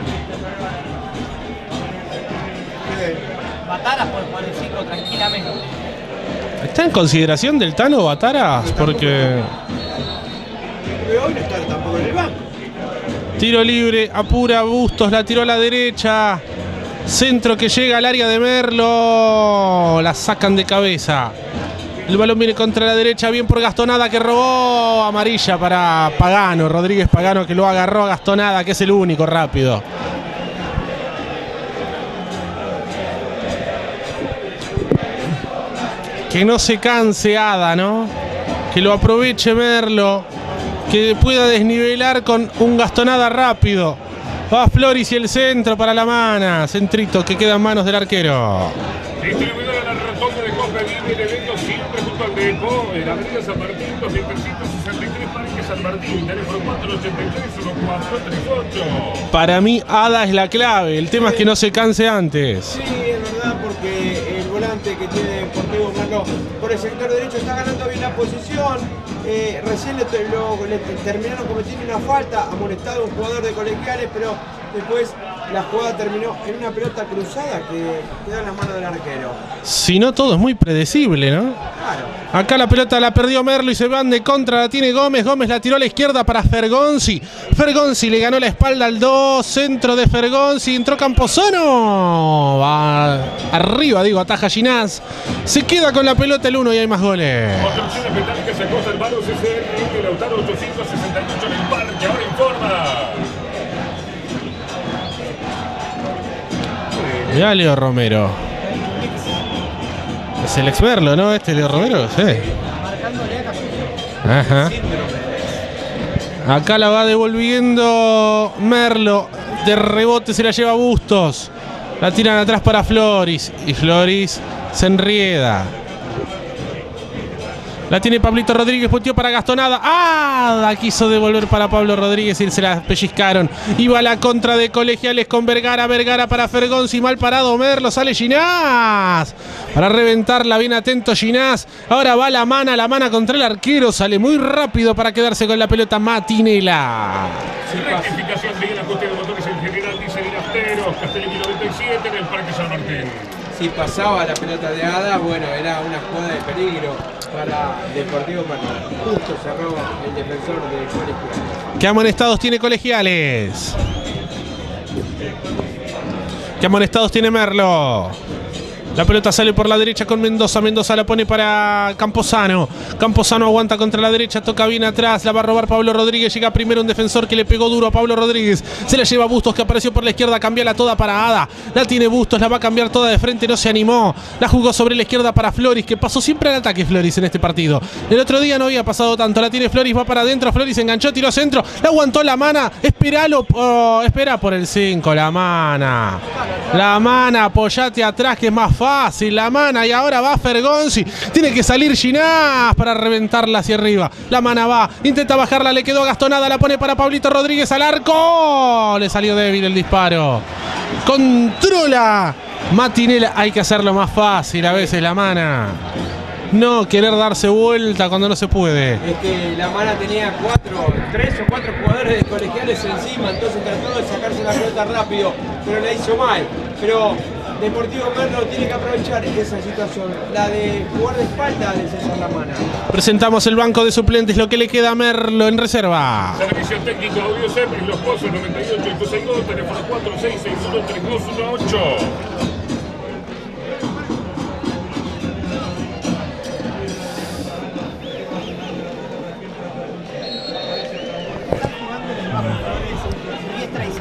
Bataras por jugar el ciclo tranquilamente. ¿Está en consideración del Tano Bataras? Porque Pero hoy no está tampoco en el banco. tiro libre, apura Bustos, la tiró a la derecha. Centro que llega al área de Merlo. La sacan de cabeza. El balón viene contra la derecha, bien por Gastonada que robó. Amarilla para Pagano, Rodríguez Pagano que lo agarró a Gastonada, que es el único rápido. Que no se canse Ada, ¿no? Que lo aproveche Merlo. Que pueda desnivelar con un Gastonada rápido. Va Floris y el centro para la mana. Centrito que queda en manos del arquero. Distribuidora de la rotonda de Copa Vive, el evento siempre junto al Deco, en la avenida San Martín, dos mil trescientos sesenta y tres, Parque San Martín, teléfono cuatro ochenta y tres, uno cuatro tres ocho. Para mí Ada es la clave. El tema es que no se canse antes. Sí, es verdad, porque el volante que tiene Deportivo Merlo por el sector derecho está ganando bien la posición. Eh, recién le, lo, le terminaron cometiendo una falta, amonestado a un jugador de Colegiales, pero después la jugada terminó en una pelota cruzada que quedó en la mano del arquero. Si no, todo es muy predecible, ¿no? Claro. Acá la pelota la perdió Merlo y se van de contra, la tiene Gómez. Gómez la tiró a la izquierda para Fergonzi. Fergonzi le ganó la espalda al dos. Centro de Fergonzi. Entró Camposano. Va arriba, digo, ataja Ginás. Se queda con la pelota el uno y hay más goles. Construcciones metálicas a Costa Hermanos S R, Lautaro ochocientos sesenta y ocho en el parque, ahora informa. Mirá Leo Romero. Es el ex Merlo, ¿no? Este Leo Romero, sí. Marcándole a Casillo. Ajá. Acá la va devolviendo Merlo. De rebote se la lleva Bustos. La tiran atrás para Floris. Y Floris se enrieda. La tiene Pablito Rodríguez, puteó para Gastonada. ¡Ah! Quiso devolver para Pablo Rodríguez y se la pellizcaron. Iba la contra de Colegiales con Vergara. Vergara para Fergonzi. Mal parado Merlo. Sale Ginás. Para reventarla. Bien atento Ginás. Ahora va la mana. La mana contra el arquero. Sale muy rápido para quedarse con la pelota Matinela. Rectificación de ajuste de motores en general, dice Dinastero. Castellini noventa y siete en el Parque San Martín. Si pasaba la pelota de Ada, bueno, era una jugada de peligro para Deportivo Merlo. Justo cerró el defensor de Colegiales. ¿Qué amonestados tiene Colegiales? ¿Qué amonestados tiene Merlo? La pelota sale por la derecha con Mendoza. Mendoza la pone para Camposano. Camposano aguanta contra la derecha, toca bien atrás. La va a robar Pablo Rodríguez. Llega primero un defensor que le pegó duro a Pablo Rodríguez. Se la lleva Bustos que apareció por la izquierda. Cambiala toda para Ada. La tiene Bustos, la va a cambiar toda de frente. No se animó. La jugó sobre la izquierda para Floris, que pasó siempre al ataque Floris en este partido. El otro día no había pasado tanto. La tiene Floris, va para adentro. Floris enganchó, tiró centro. La aguantó la mana. Esperalo. Oh, espera por el cinco. La mana. La mana. Apoyate atrás que es más fácil. Fácil la mana y ahora va Fergonzi. Tiene que salir Ginás para reventarla hacia arriba. La mana va, intenta bajarla, le quedó Gastonada, la pone para Pablito Rodríguez al arco. Le salió débil el disparo. Controla Matinela. Hay que hacerlo más fácil a veces la mana. No querer darse vuelta cuando no se puede. Es que la mana tenía cuatro, tres o cuatro jugadores de Colegiales encima, entonces trató de sacarse la pelota rápido, pero la hizo mal. Pero Deportivo Merlo tiene que aprovechar esa situación, la de jugar de espalda de César Lamana. Presentamos el banco de suplentes, lo que le queda a Merlo en reserva. Servicio técnico Audio Sepris, Los Pozos noventa y ocho, Ituzaingó, teléfono cuatro seis seis uno tres dos uno ocho.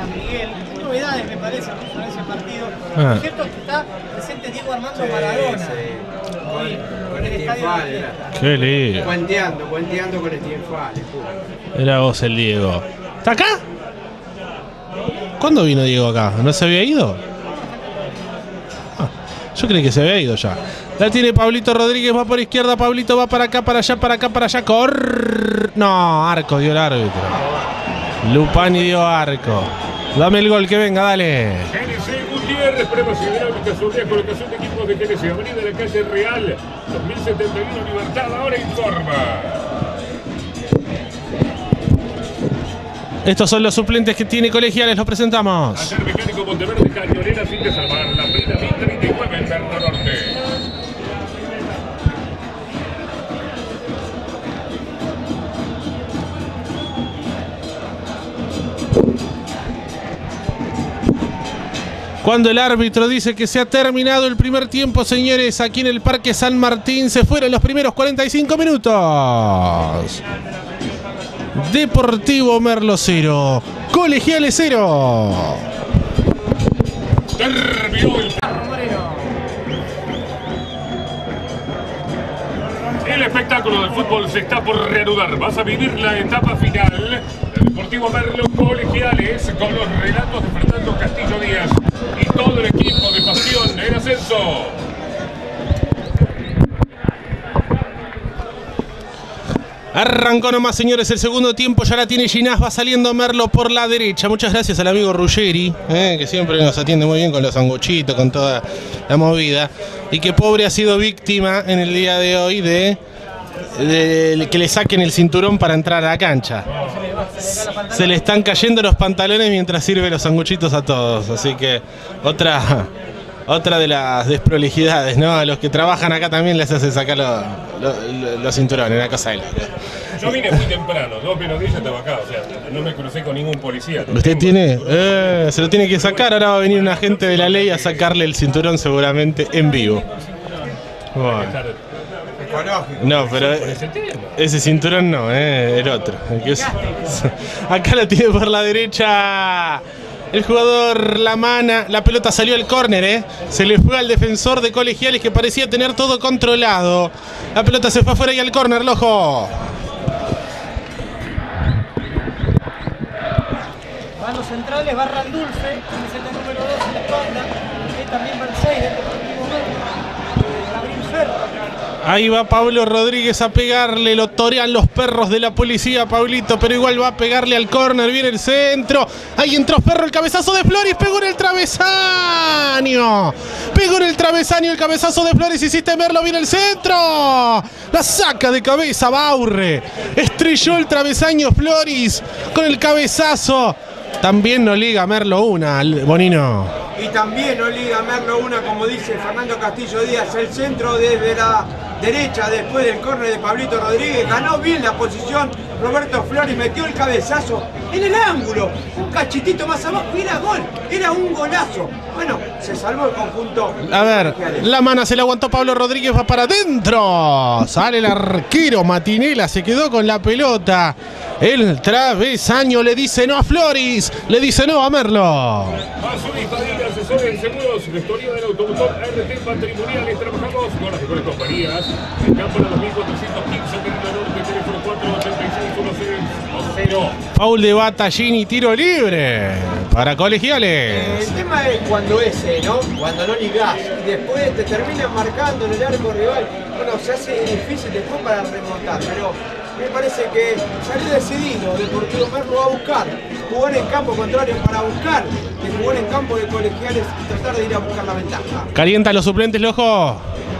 San Miguel. Hay novedades, me parece, en ese partido. Ah. Es cierto que está presente Diego Armando Maradona. Hoy, Con en el el estadio Tienfal, de- era. Qué lindo. Cuenteando, cuenteando con el Tienfal. Era vos el Diego. ¿Está acá? ¿Cuándo vino Diego acá? ¿No se había ido? Ah, yo creí que se había ido ya. La tiene Pablito Rodríguez, va por izquierda, Pablito va para acá, para allá, para acá, para allá. Cor... No, arco dio el árbitro. Lupani dio arco. Dame el gol, que venga, dale. G N C Gutiérrez, pruebas hidráulicas, sobre colocación de equipos de G N C, Avenida de la Calle Real, dos mil setenta y uno, Libertad, ahora informa. Estos son los suplentes que tiene Colegiales, los presentamos. Taller Mecánico Monteverde, Cañonera, sin desarmar, la Prida mil treinta y nueve, en Berno Norte. Cuando el árbitro dice que se ha terminado el primer tiempo, señores, aquí en el Parque San Martín se fueron los primeros cuarenta y cinco minutos. Deportivo Merlo cero, Colegiales cero. Terminó el... El espectáculo del fútbol se está por reanudar. Vas a vivir la etapa final del Deportivo Merlo Colegiales con los relatos de Fernando Castillo Díaz y todo el equipo de Pasión en Ascenso. Arrancó nomás, señores, el segundo tiempo, ya la tiene Ginás, va saliendo Merlo por la derecha. Muchas gracias al amigo Ruggeri, eh, que siempre nos atiende muy bien con los sanguchitos, con toda la movida. Y que pobre ha sido víctima en el día de hoy de, de, de que le saquen el cinturón para entrar a la cancha. Se le están cayendo los pantalones mientras sirve los sanguchitos a todos. Así que otra... Otra de las desprolijidades, ¿no? A los que trabajan acá también les hace sacar los, los, los cinturones, una cosa de loco. Yo vine muy temprano, dos mediodía ya estaba acá, o sea, no me crucé con ningún policía. Usted tiene, eh, se lo tiene que sacar, ahora va a venir un agente de la ley a sacarle el cinturón seguramente en vivo. Bueno. No, pero ese cinturón no, eh, el otro. El que es- acá lo tiene por la derecha. El jugador la mana, la pelota salió al córner, ¿eh? Se le fue al defensor de Colegiales que parecía tener todo controlado. La pelota se fue afuera y al córner, lojo. Van los centrales, va Randulfe, camiseta número dos en la espalda. Y también va el seis del Deportivo Merlo, Gabriel Ferro. Ahí va Pablo Rodríguez a pegarle, lo torean los perros de la policía, Pablito, pero igual va a pegarle al córner, viene el centro. Ahí entró Ferro, el cabezazo de Flores, pegó en el travesaño. Pegó en el travesaño el cabezazo de Flores, hiciste Merlo, viene el centro. La saca de cabeza Baurre. Estrelló el travesaño Flores con el cabezazo. También no liga Merlo una, Bonino. Y también no liga Merlo una, como dice Fernando Castillo Díaz, el centro desde la derecha después del córner de Pablito Rodríguez. Ganó bien la posición Roberto Flores, metió el cabezazo en el ángulo, un cachitito más abajo y era gol, era un golazo. Bueno, se salvó el conjunto. A ver, la mana se la aguantó Pablo Rodríguez, va para adentro. Sale el arquero Matinela, se quedó con la pelota. El travesaño le dice no a Flores, le dice no a Merlo. Mazunista Díaz, asesor en seguros, gestoría del automotor R T Patrimoniales. Trabajamos con las mejores compañías. En Cámpora dos mil cuatrocientos quince, Merlo Norte, teléfono cuatro ochenta y seis dieciséis cero. Paul de Battaglini, tiro libre para Colegiales. El tema es cuando ese, ¿no? Cuando no ligás y después te terminan marcando en el arco rival. Bueno, se hace difícil después para remontar, pero me parece que salió decidido. Deportivo Merlo va a buscar jugar en campo contrario para buscar de jugar en campo de Colegiales y tratar de ir a buscar la ventaja. Calienta los suplentes, lojo.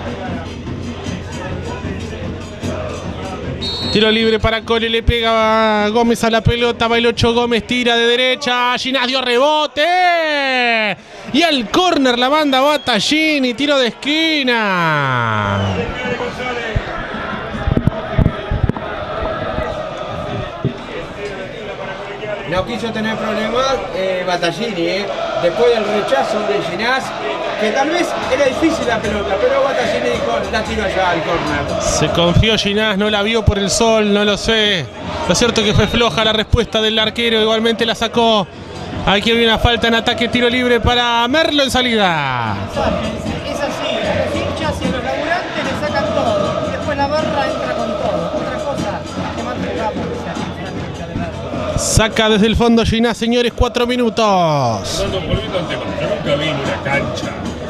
Tiro libre para Cole, le pega a Gómez a la pelota, va el ocho Gómez, tira de derecha, Ginás dio rebote. Y al córner la manda Battaglini, tiro de esquina. No quiso tener problemas eh, Battaglini, eh, después del rechazo de Ginás, que tal vez era difícil la pelota, pero Battaglini dijo, la tiro allá al córner. Se confió Ginás, no la vio por el sol, no lo sé. Lo cierto es que fue floja la respuesta del arquero, igualmente la sacó Aquí hay una falta en ataque, tiro libre para Merlo en salida. Es así, a los hinchas y a los laburantes le sacan todo. Y después la barra entra con todo. Otra cosa, que mantengamos esa de Merlo. Saca desde el fondo Ginás, señores, cuatro minutos. No, no, volviendo al tema, yo nunca vi en una cancha.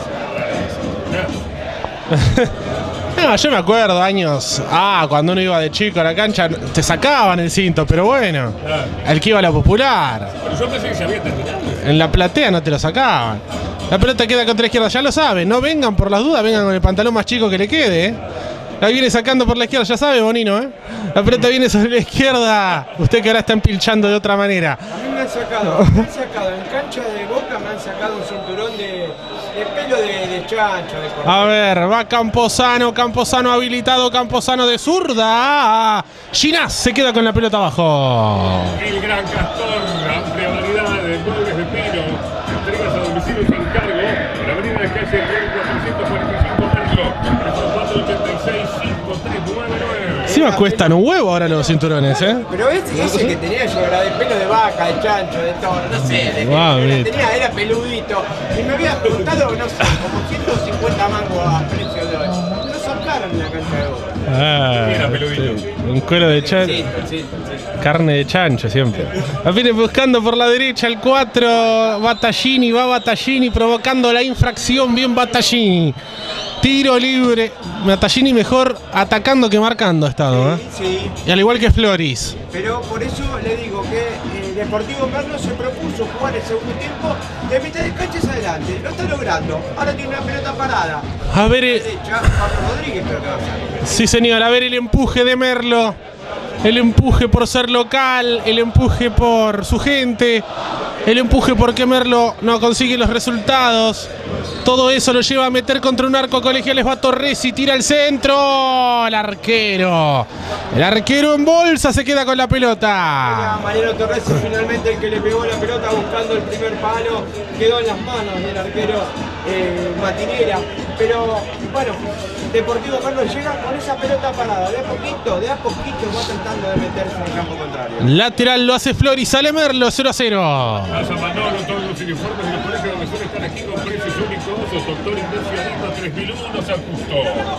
No, yo me acuerdo años. Ah, cuando uno iba de chico a la cancha, te sacaban el cinto, pero bueno. El que iba a la popular. Pero yo pensé que se había terminado. En la platea no te lo sacaban. La pelota queda contra la izquierda, ya lo saben. No vengan por las dudas, vengan con el pantalón más chico que le quede. ¿eh? La viene sacando por la izquierda, ya sabe, Bonino. ¿eh? La pelota viene sobre la izquierda. Usted que ahora está empilchando de otra manera. A mí me han sacado, me han sacado en cancha de Boca, me han sacado un cinturón de, de pelo de, de chancho. De cordero. A ver, va Camposano, Camposano habilitado, Camposano de zurda. Ginás se queda con la pelota abajo. El Gran Castor, amplia variedad de muebles de pino. Entregas a domicilio sin cargo. En la avenida de calle cuatrocientos cuarenta y cinco Merlo. cuatro ochenta y seis, cincuenta y tres, noventa y nueve. Encima cuestan un huevo ahora los cinturones, ¿eh? Pero ese, ese que tenía yo era de pelo de vaca, de chancho, de todo, no sé, de que Wow, era, bien. tenía, era peludito. Y me había costado, no sé, como ciento cincuenta mangos a precio de hoy. Lo sacaron en la cancha de Boca. Ah, Era peludito. sí, un cuero de chancho. Sí, sí, sí. Carne de chancho siempre. La viene buscando por la derecha el cuatro. Battaglini, va Battaglini provocando la infracción. Bien Battaglini. Tiro libre. Battaglini mejor atacando que marcando ha estado. ¿eh? Sí, Y al igual que Floris. pero por eso le digo que eh, Deportivo Merlo se propuso jugar el segundo tiempo de mitad de cancha hacia adelante. Lo está logrando. Ahora tiene una pelota parada. A ver, eh, Derecha, Pablo Rodríguez creo que va a ser. sí señor, a ver el empuje de Merlo. El empuje por ser local, el empuje por su gente, el empuje porque Merlo no consigue los resultados. Todo eso lo lleva a meter contra un arco Colegiales. Va Torres y tira el centro. El arquero. El arquero en bolsa se queda con la pelota. Era Mariano Torres finalmente el que le pegó la pelota buscando el primer palo. Quedó en las manos del arquero eh, Matinera. Pero bueno, Deportivo Merlo llega con esa pelota parada. De a poquito, de a poquito va tratando de meterse en el campo contrario. Lateral lo hace Flori, sale Merlo, cero a cero. Casa Manolo, todos los uniformes de los colegios donde suele estar aquí con precios únicos. Doctor Intencionista tres mil uno se ajustó.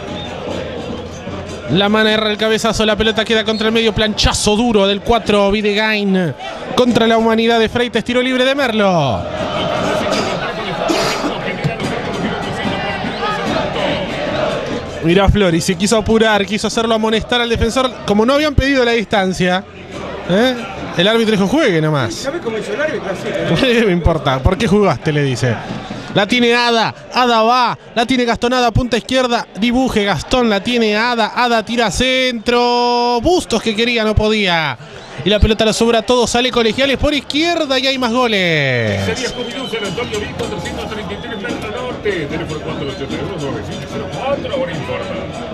La mano erra el cabezazo, la pelota queda contra el medio, planchazo duro del cuatro Videgain contra la humanidad de Freites, tiro libre de Merlo. Mirá Flori, se quiso apurar, quiso hacerlo amonestar al defensor, como no habían pedido la distancia, ¿eh? El árbitro dijo juegue nomás. ¿Sabes cómo hizo el árbitro así? No me importa, ¿por qué jugaste? Le dice. La tiene Ada, Ada va, la tiene Gastón, Ada punta izquierda, dibuje Gastón, la tiene Ada, Ada tira centro, Bustos que quería, no podía. Y la pelota la sobra todo, sale Colegiales por izquierda y hay más goles. Sería Scooby-Doo, San Antonio, mil cuatrocientos treinta y tres, Merlo Norte. Teléfono cuatro ochenta y uno, nueve cinco cero cuatro, ahora informa.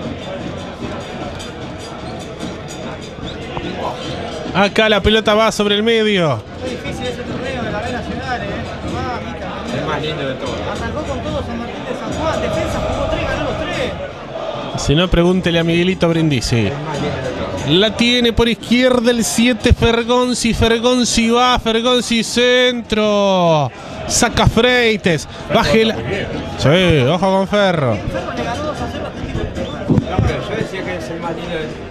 Acá la pelota va sobre el medio. Muy difícil ese torneo de la B Nacional, ¿eh? Mamita. El más lindo de todos. Arrancó con todo San Martín de San Juan. Defensa jugó tres, ganó los tres. Si no, pregúntele a Miguelito Brindisi. El más lindo de todos. La tiene por izquierda el siete Fergonzi, Fergonzi va, Fergonzi centro. Saca Freites, baje la... Sí, ojo con Ferro. Ferro le ganó dos a cero a Atlético Tucumán. No, pero yo decía que es el más lindo de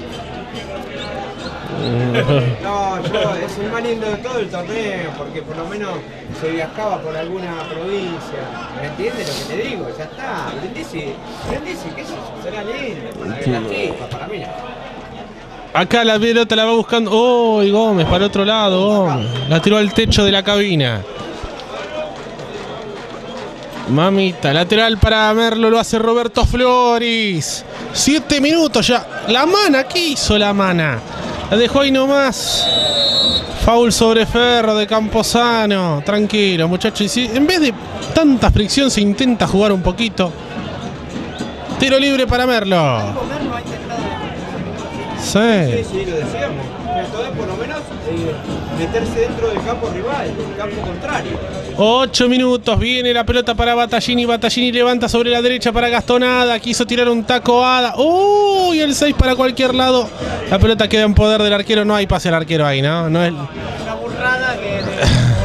No, yo es el más lindo de todo el torneo, porque por lo menos se viajaba por alguna provincia. ¿Me entiendes lo que te digo? Ya está. Brindisi, Brindisi, qué sé yo, será lindo. Para la chica, para mí no. Acá la pelota la va buscando. ¡Oh! Y Gómez para el otro lado. Gómez. La tiró al techo de la cabina. Mamita, lateral para Merlo, lo hace Roberto Floris. Siete minutos ya. La mana, ¿qué hizo la mana? La dejó ahí nomás. Foul sobre Ferro de Camposano. Tranquilo, muchachos. Y si en vez de tanta fricción se intenta jugar un poquito. Tiro libre para Merlo. Merlo ha intentado. Sí. Sí, sí, lo decíamos. Esto es por lo menos eh, meterse dentro del campo rival, del campo contrario. Ocho minutos, viene la pelota para Battaglini, Battaglini levanta sobre la derecha para Gastón Ada, quiso tirar un taco Ada, uy, el seis para cualquier lado, la pelota queda en poder del arquero, no hay pase al arquero ahí, ¿no? No es... Una burrada que...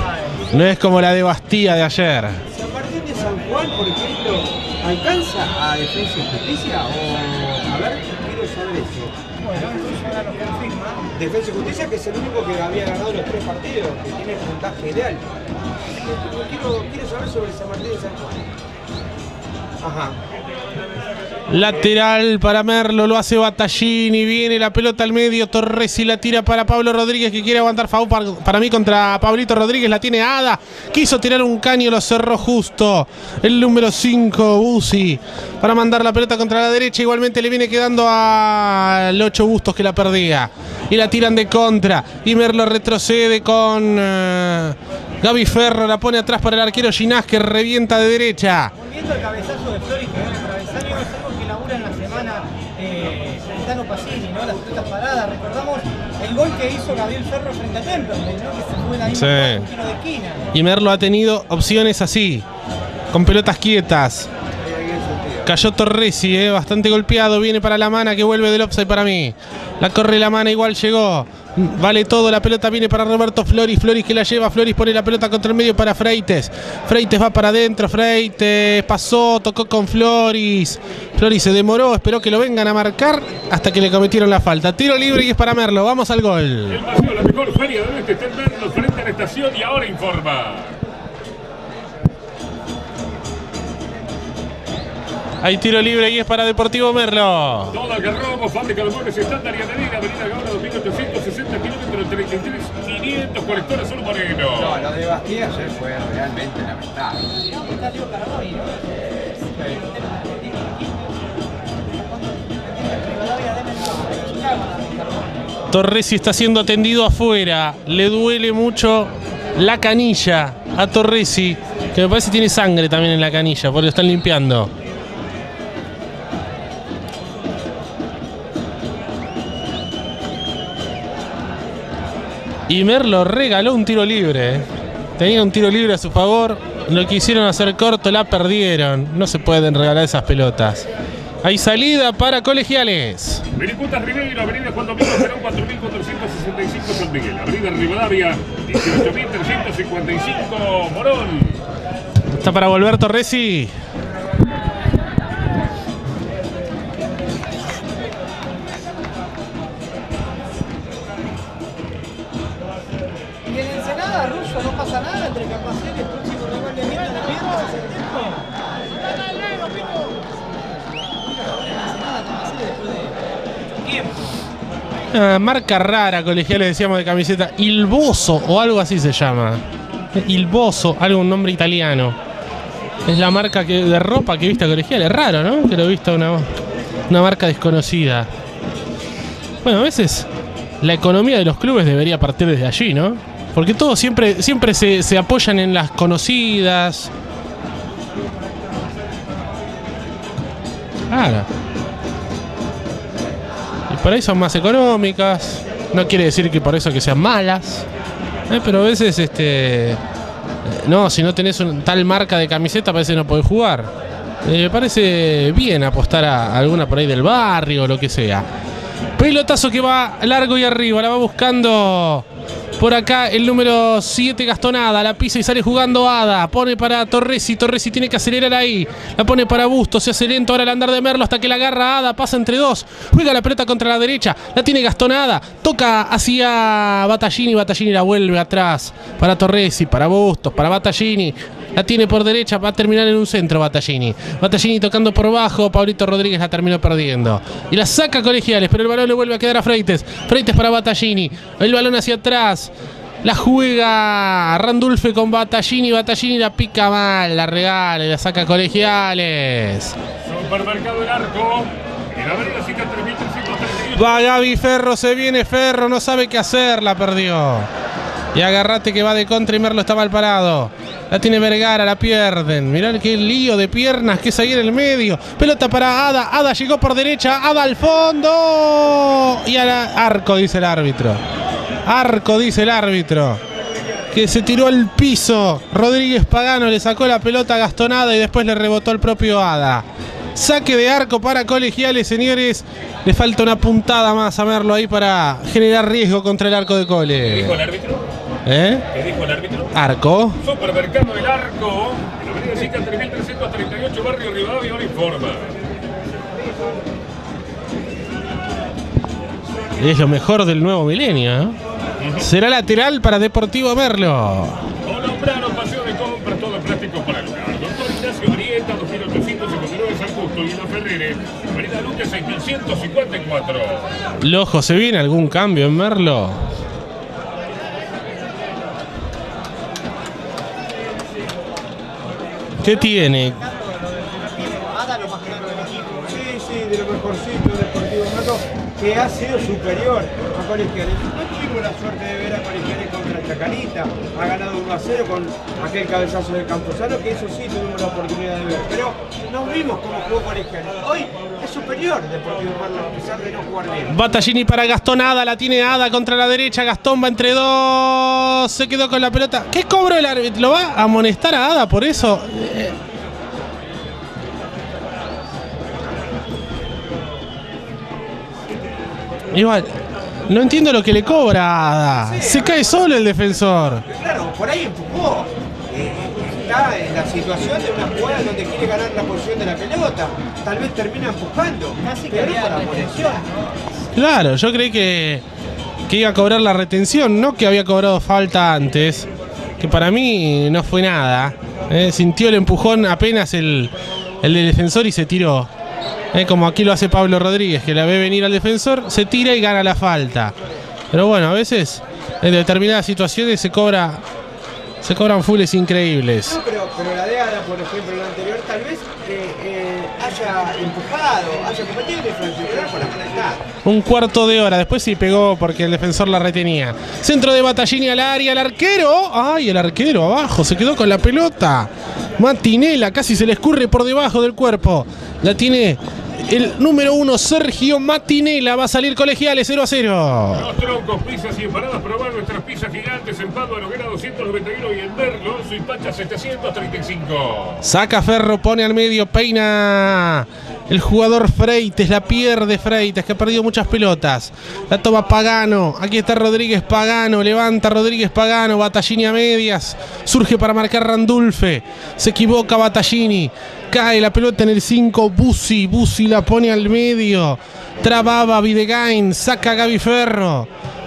No es como la de Bastía de ayer. San Martín de San Juan, por ejemplo, ¿alcanza a Defensa y Justicia? O, a ver, quiero saber eso. Bueno, eso ya lo confirma. Defensa y Justicia, que es el único que había ganado los tres partidos, que tiene el puntaje ideal. Quiero, quiero saber sobre San Martín de San Juan. Ajá. Lateral para Merlo, lo hace Battaglini, viene la pelota al medio, Torresi la tira para Pablo Rodríguez que quiere aguantar foul para, para mí contra Pablito Rodríguez, la tiene Ada, quiso tirar un caño, lo cerró justo el número cinco, Busi, para mandar la pelota contra la derecha, igualmente le viene quedando al ocho Bustos que la perdía, y la tiran de contra, y Merlo retrocede con uh, Gaby Ferro, la pone atrás para el arquero Ginás que revienta de derecha. Volviendo al cabezazo de Flores que dio en el travesaño, es algo que labura en la semana eh, Celestano Pacini, ¿no? Las pelotas paradas. Recordamos el gol que hizo Gabriel Ferro frente a Temperley, ¿no? Que se fue en la misma Sí. un tiro de esquina. Y Merlo ha tenido opciones así, con pelotas quietas. Cayó Torresi, eh, bastante golpeado, viene para la mana que vuelve del offside para mí. La corre la mana, igual llegó. Vale todo, la pelota viene para Roberto Floris, Floris que la lleva, Floris pone la pelota contra el medio para Freites. Freites va para adentro, Freites pasó, tocó con Floris. Floris se demoró, esperó que lo vengan a marcar hasta que le cometieron la falta. Tiro libre y es para Merlo, vamos al gol. El paseo, la mejor feria del oeste está en Merlo, frente a la estación y ahora informa. Hay tiro libre y es para Deportivo Merlo. Todo Algarrobo, fábrica de muebles estándar y avenida, avenida Gaona dos mil ochocientos sesenta kilómetros, treinta y tres mil quinientos, colectora Sol Moreno. No, lo de Bastía ayer fue realmente lamentable. Está Leo Caraboy, ¿no? Torresi está siendo atendido afuera. Le duele mucho la canilla a Torresi, que me parece que tiene sangre también en la canilla, porque lo están limpiando. Y Merlo regaló un tiro libre. ¿eh? Tenía un tiro libre a su favor. Lo quisieron hacer corto, la perdieron. No se pueden regalar esas pelotas. Hay salida para Colegiales. Vericutas Ribeiro, avenida Juan Domingo Perón cuatro mil cuatrocientos sesenta y cinco San Miguel. Avenida Rivadavia dieciocho mil trescientos cincuenta y cinco Morón. Está para volver Torresi. Y en Ensenada, Russo, no pasa nada entre Capacete y el próximo rival de Mitre de Piedra hace tiempo. Ensenada, Capacete después de tiempo. Ah, marca rara, Colegiales, decíamos de camiseta. Ilboso o algo así se llama. Ilboso, algo, un nombre italiano. Es la marca que, de ropa que viste a Colegiales. Raro, ¿no? Que lo he visto una, una marca desconocida. Bueno, a veces la economía de los clubes debería partir desde allí, ¿no? Porque todos siempre, siempre se, se apoyan en las conocidas. Claro. Y por ahí son más económicas. No quiere decir que por eso que sean malas. Eh, pero a veces, este... No, si no tenés una tal marca de camiseta, parece que no podés jugar. Eh, me parece bien apostar a alguna por ahí del barrio o lo que sea. Pelotazo que va largo y arriba. La va buscando por acá el número siete, Gastonada. La pisa y sale jugando Ada. Pone para Torresi. Torresi tiene que acelerar ahí. La pone para Bustos. Se hace lento ahora el andar de Merlo hasta que la agarra Ada. Pasa entre dos. Juega la pelota contra la derecha. La tiene Gastonada. Toca hacia Battaglini. Battaglini la vuelve atrás. Para Torresi. Para Bustos. Para Battaglini. La tiene por derecha, va a terminar en un centro Battaglini. Battaglini tocando por bajo, Pablito Rodríguez la terminó perdiendo. Y la saca Colegiales, pero el balón le vuelve a quedar a Freites. Freites para Battaglini. El balón hacia atrás. La juega Randulfe con Battaglini. Battaglini la pica mal, la regala y la saca Colegiales. Supermercado El Arco. En avenida Sica tres mil trescientos treinta y uno. Va Gaby Ferro, se viene Ferro, no sabe qué hacer, la perdió. Y agarrate que va de contra y Merlo está mal parado. La tiene Vergara, la pierden. Mirá qué lío de piernas que es ahí en el medio. Pelota para Ada. Ada llegó por derecha. Ada al fondo. Y al arco, dice el árbitro. Arco, dice el árbitro. Que se tiró al piso. Rodríguez Pagano le sacó la pelota a Gastonada y después le rebotó el propio Ada. Saque de arco para Colegiales, señores. Le falta una puntada más a Merlo ahí para generar riesgo contra el arco de Cole. ¿Qué dijo el árbitro? ¿Eh? ¿Qué dijo el árbitro? Arco. Supermercado El Arco, en la avenida Sica tres mil trescientos treinta y ocho, barrio Rivadavia, ahora informa. Es lo mejor del nuevo milenio, ¿eh? Uh-huh. Será lateral para Deportivo Merlo. O nombraron paseo de compras, todo plástico para el hogar. Doctor Ignacio Brieta, dos mil ochocientos cincuenta y nueve San Justo, y en la Ferrere, avenida Luque seis mil ciento cincuenta y cuatro. Lojo, ¿se viene algún cambio en Merlo? ¿Qué tiene? Sí, sí, de lo mejorcito del Deportivo Merlo, que ha sido superior a Colegiales. No tuvimos la suerte de ver a Colegiales contra Chacarita, ha ganado uno a cero con aquel cabezazo de Camposano, que eso sí tuvimos la oportunidad de ver, pero no vimos cómo jugó Colegiales. Hoy es superior Deportivo Merlo, a pesar de no jugar bien. Battaglini para Gastón, Ada, la tiene Ada contra la derecha, Gastón va entre dos, se quedó con la pelota. ¿Qué cobro el árbitro? ¿Lo va a amonestar a Ada por eso? Eh, Igual, no entiendo lo que le cobra a Ada. Se cae solo el defensor. Claro, por ahí empujó. Eh, está en la situación de una jugada donde quiere ganar la posición de la pelota. Tal vez termina empujando. Casi pero quería para la retención. Claro, yo creí que, que iba a cobrar la retención, no que había cobrado falta antes. Que para mí no fue nada. Eh, sintió el empujón apenas el, el del defensor y se tiró. Eh, como aquí lo hace Pablo Rodríguez, que la ve venir al defensor, se tira y gana la falta. Pero bueno, a veces en determinadas situaciones se cobra se cobran fulles increíbles. No, pero, pero la de Ada, por ejemplo, en la anterior, tal vez eh, eh, haya empujado, haya cometido una infracción por la penalidad. Un cuarto de hora, después sí pegó porque el defensor la retenía. Centro de Battaglini al área, el arquero. Ay, el arquero abajo, se quedó con la pelota. Matinela, casi se le escurre por debajo del cuerpo. La tiene el número uno, Sergio Matinela. Va a salir Colegiales cero a cero. Los troncos, pizzas y empanadas, probar nuestras pizzas gigantes en Padua Noguera doscientos noventa y uno y en Merlo, Suipacha setecientos treinta y cinco. Saca Ferro, pone al medio, peina el jugador Freites, la pierde Freites, que ha perdido muchas pelotas. La toma Pagano, aquí está Rodríguez Pagano, levanta Rodríguez Pagano, Battaglini a medias, surge para marcar Randulfe, se equivoca Battaglini, cae la pelota en el cinco, Bussi, Bussi la pone al medio, trababa Videgain, saca Gaby Ferro.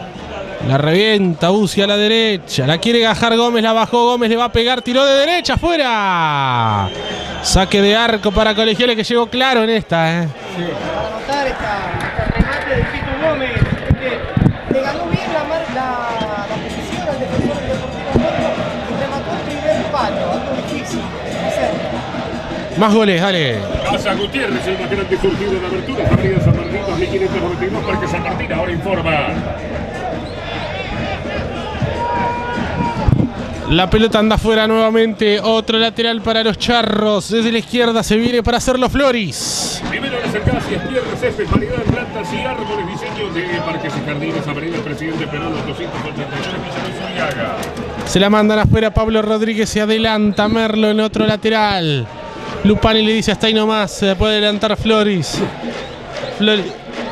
La revienta Bussi a la derecha. La quiere gajar Gómez. La bajó Gómez. Le va a pegar. Tiró de derecha. ¡Fuera! Saque de arco para Colegiales, que llegó claro en esta. ¿eh? Sí. Para anotar esta, este remate de Pitu Gómez. Que le ganó bien la, mar, la, la posición al defensor del Deportivo Merlo. Y remató el primer palo. Algo difícil de hacer. Más goles, dale. Casa Gutiérrez, el más grande surgido de abertura. Avenida San Martín, dos mil quinientos noventa y dos, Parque San Martín. Ahora informa. La pelota anda afuera nuevamente. Otro lateral para los charros. Desde la izquierda se viene para hacerlo Floris. Primero las cercadas y izquierda, césped, variedad de plantas y árboles, diseño de parques y jardines, avenida Presidente Perón, doscientos ochenta y tres, Villa Luzuriaga. Se la mandan afuera. Pablo Rodríguez se adelanta. Merlo en otro lateral. Lupani le dice hasta ahí nomás. Se puede adelantar Floris. Floris.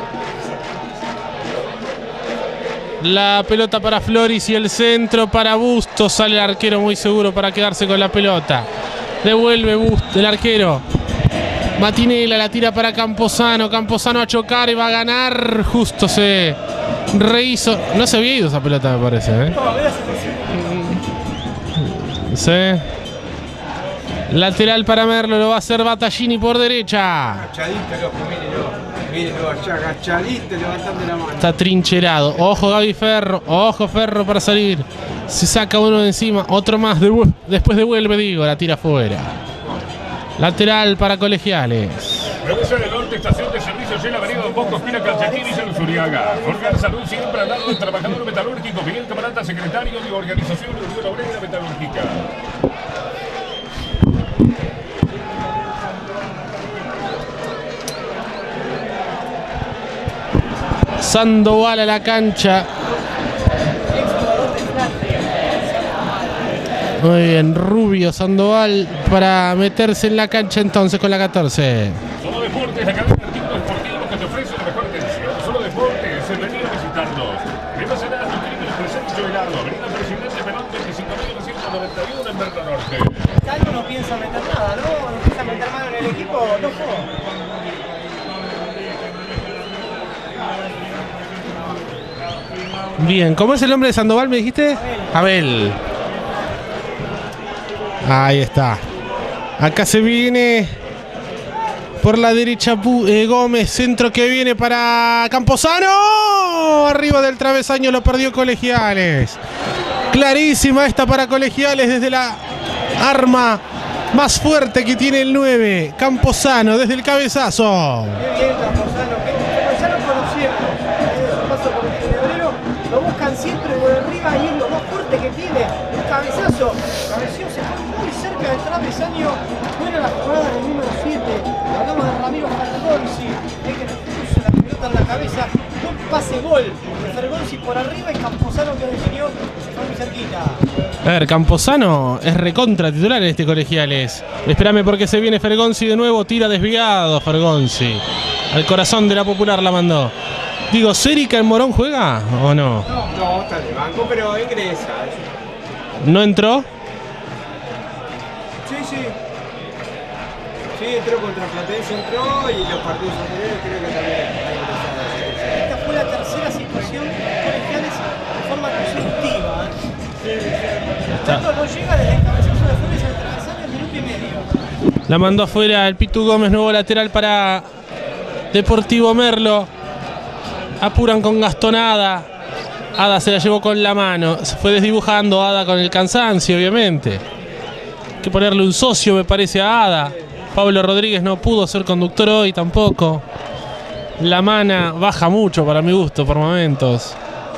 La pelota para Floris y el centro para Bustos. Sale el arquero muy seguro para quedarse con la pelota. Devuelve Bustos, el arquero. Matinela la tira para Camposano. Camposano a chocar y va a ganar. Justo se rehizo. No se había ido esa pelota, me parece. ¿eh? Sí. Lateral para Merlo. Lo va a hacer Battaglini por derecha. Agachadito, loco, mírenlo. Mírenlo allá, agachadito, levantando la mano. Está trincherado. Ojo Gaby Ferro. Ojo Ferro para salir. Se saca uno de encima. Otro más. Devu después devuelve, digo. La tira afuera. Lateral para Colegiales. Regresa del norte, estación de servicio llena, avenida Don Bosco, esquina Calchaquín y Luzuriaga. Organ Salud siempre al lado del trabajador metalúrgico. Miguel Camarata, secretario de Organización Unión Obrera Metalúrgica. Sandoval a la cancha. Muy bien, Rubio Sandoval para meterse en la cancha entonces con la catorce. Solo Deportes, la cadena de artículos deportivos que te ofrece la mejor atención. Solo Deportes, venir a visitarnos. Almacenadas, nutrientes, presente helado, avenida Presidente noventa y uno en Merlo Norte. Cano no piensa meter nada, ¿no? No piensa meter mano en el equipo, no juega. Bien, ¿cómo es el nombre de Sandoval, me dijiste? Abel. Ahí está. Acá se viene por la derecha eh, Gómez, centro que viene para Camposano. Arriba del travesaño lo perdió Colegiales. Clarísima esta para Colegiales desde la arma más fuerte que tiene el nueve. Camposano desde el cabezazo. Qué bien Camposano, que ya lo conocieron. Desde su paso por el Febrero, lo buscan siempre por arriba y es lo más fuerte que tiene. El cabezazo. Cabeció, se fue muy cerca del travesaño. Fuera la jugada del número siete. Hablamos de Ramiro Fergonzi, el que puso la pelota en la cabeza. Un pase gol de Fergonzi por arriba y Camposano que definió, se fue muy cerquita. A ver, Camposano es recontra titular en este Colegiales. Espérame porque se viene Fergonzi de nuevo, tira desviado Fergonzi. Al corazón de la Popular la mandó. Digo, ¿Sérica en Morón juega o no? No, no, está de banco, pero ingresa. ¿No entró? Sí, sí. Sí, entró contra Platense, entró y los partidos anteriores creo que también hay ingresado. Esta fue la tercera situación Colegiales de forma consecutiva. Tanto no llega desde el cabezazo de Flores al travesaño en minuto y medio. La mandó afuera el Pitu Gómez, nuevo lateral para Deportivo Merlo. Apuran con Gastonada. Ada se la llevó con la mano. Se fue desdibujando Ada con el cansancio, obviamente. Hay que ponerle un socio, me parece, a Ada. Pablo Rodríguez no pudo ser conductor hoy tampoco. La mana baja mucho para mi gusto por momentos.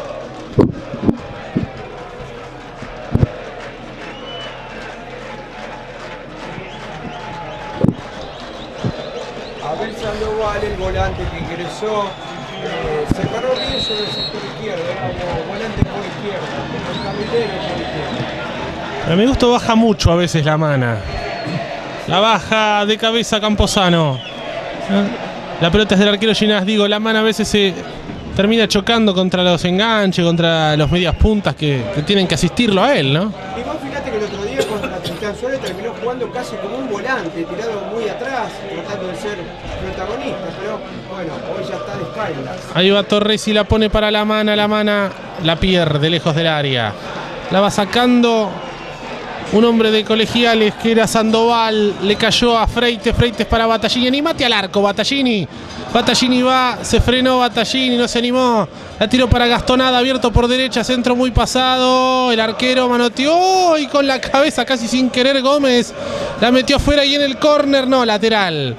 Abel Sandoval, el volante que ingresó, eh, se paró bien sobre el sector izquierdo, como volante por izquierda, como camilero por izquierda. A mi gusto baja mucho a veces la mana. La baja de cabeza Camposano. La pelota es del arquero Ginás. Digo, la mana a veces se termina chocando contra los enganches, contra los medias puntas que, que tienen que asistirlo a él, ¿no? Y vos fíjate que el otro día contra Tristán Suárez terminó jugando casi como un volante, tirado muy atrás, tratando de ser protagonista, pero bueno, hoy ya está de espaldas. Ahí va Torres y la pone para la mana. La mana la pierde lejos del área. La va sacando un hombre de Colegiales que era Sandoval. Le cayó a Freites. Freites para Battaglini. Animate al arco, Battaglini. Battaglini va, se frenó Battaglini, no se animó. La tiró para Gastonada, abierto por derecha, centro muy pasado. El arquero manoteó y con la cabeza casi sin querer Gómez la metió afuera y en el córner, no, lateral.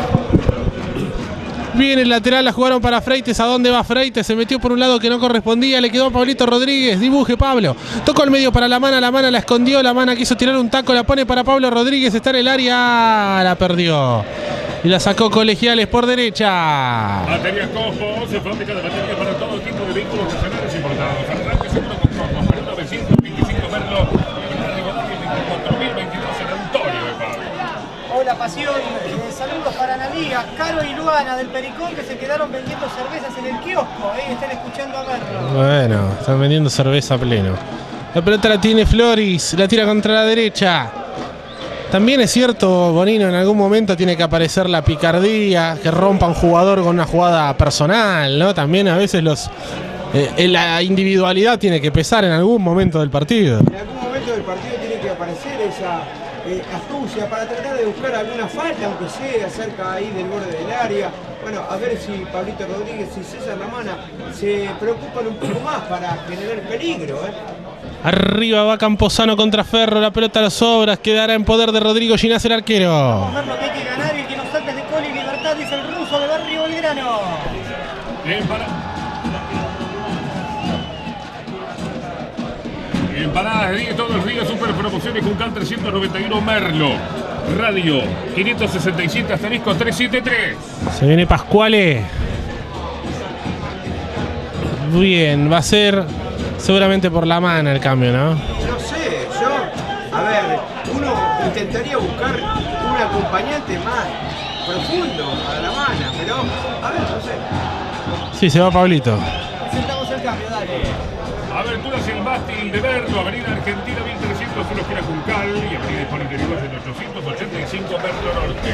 Viene el lateral, la jugaron para Freites. ¿A dónde va Freites? Se metió por un lado que no correspondía. Le quedó a Pablito Rodríguez. Dibuje Pablo. Tocó el medio para la mana. La mana la escondió. La mana quiso tirar un taco. La pone para Pablo Rodríguez. Está en el área. La perdió. Y la sacó Colegiales por derecha. Baterías Cosmos, se fabrica de baterías para todo tipo de vehículos nacionales importados. Arranque seguro con Cosmos. Para novecientos veinticinco Merlo. veinticuatro mil veintidós en Antonio de Pablo. Hola Pasión, eh, saludos para la amiga Caro y Luana del Pericón que se quedaron vendiendo cervezas en el kiosco, eh, están escuchando a verlo. Bueno, están vendiendo cerveza a pleno. La pelota la tiene Floris, la tira contra la derecha. También es cierto, Bonino, en algún momento tiene que aparecer la picardía, que rompa un jugador con una jugada personal, ¿no? También a veces los eh, la individualidad tiene que pesar en algún momento del partido. En algún momento del partido tiene que aparecer esa eh, astucia para tratar de buscar alguna falta, aunque sea cerca ahí del borde del área. Bueno, a ver si Pablito Rodríguez y César Lamana se preocupan un poco más para generar peligro, ¿eh? Arriba va Camposano contra Ferro, la pelota a las obras, quedará en poder de Rodrigo Ginás, el arquero. Vamos a ver lo que hay que ganar y el que nos saca de Coli Libertad dice el ruso de Barrio Belgrano. Bien para... Empanadas de diez todos los días, super promociones Juncal trescientos noventa y uno Merlo. Radio quinientos sesenta y siete asterisco trescientos setenta y tres. Se viene Pascuale. Bien, va a ser seguramente por la mano el cambio, ¿no? No sé, yo, a ver, uno intentaría buscar un acompañante más profundo a la mano, pero, a ver, no sé. Sí, se va Pablito. Presentamos el cambio, dale. Aberturas el mástil de Merlo, Avenida Argentina mil trescientos uno esquina Juncal y avenida Hipólito Yrigoyen ochocientos ochenta y cinco Merlo Norte.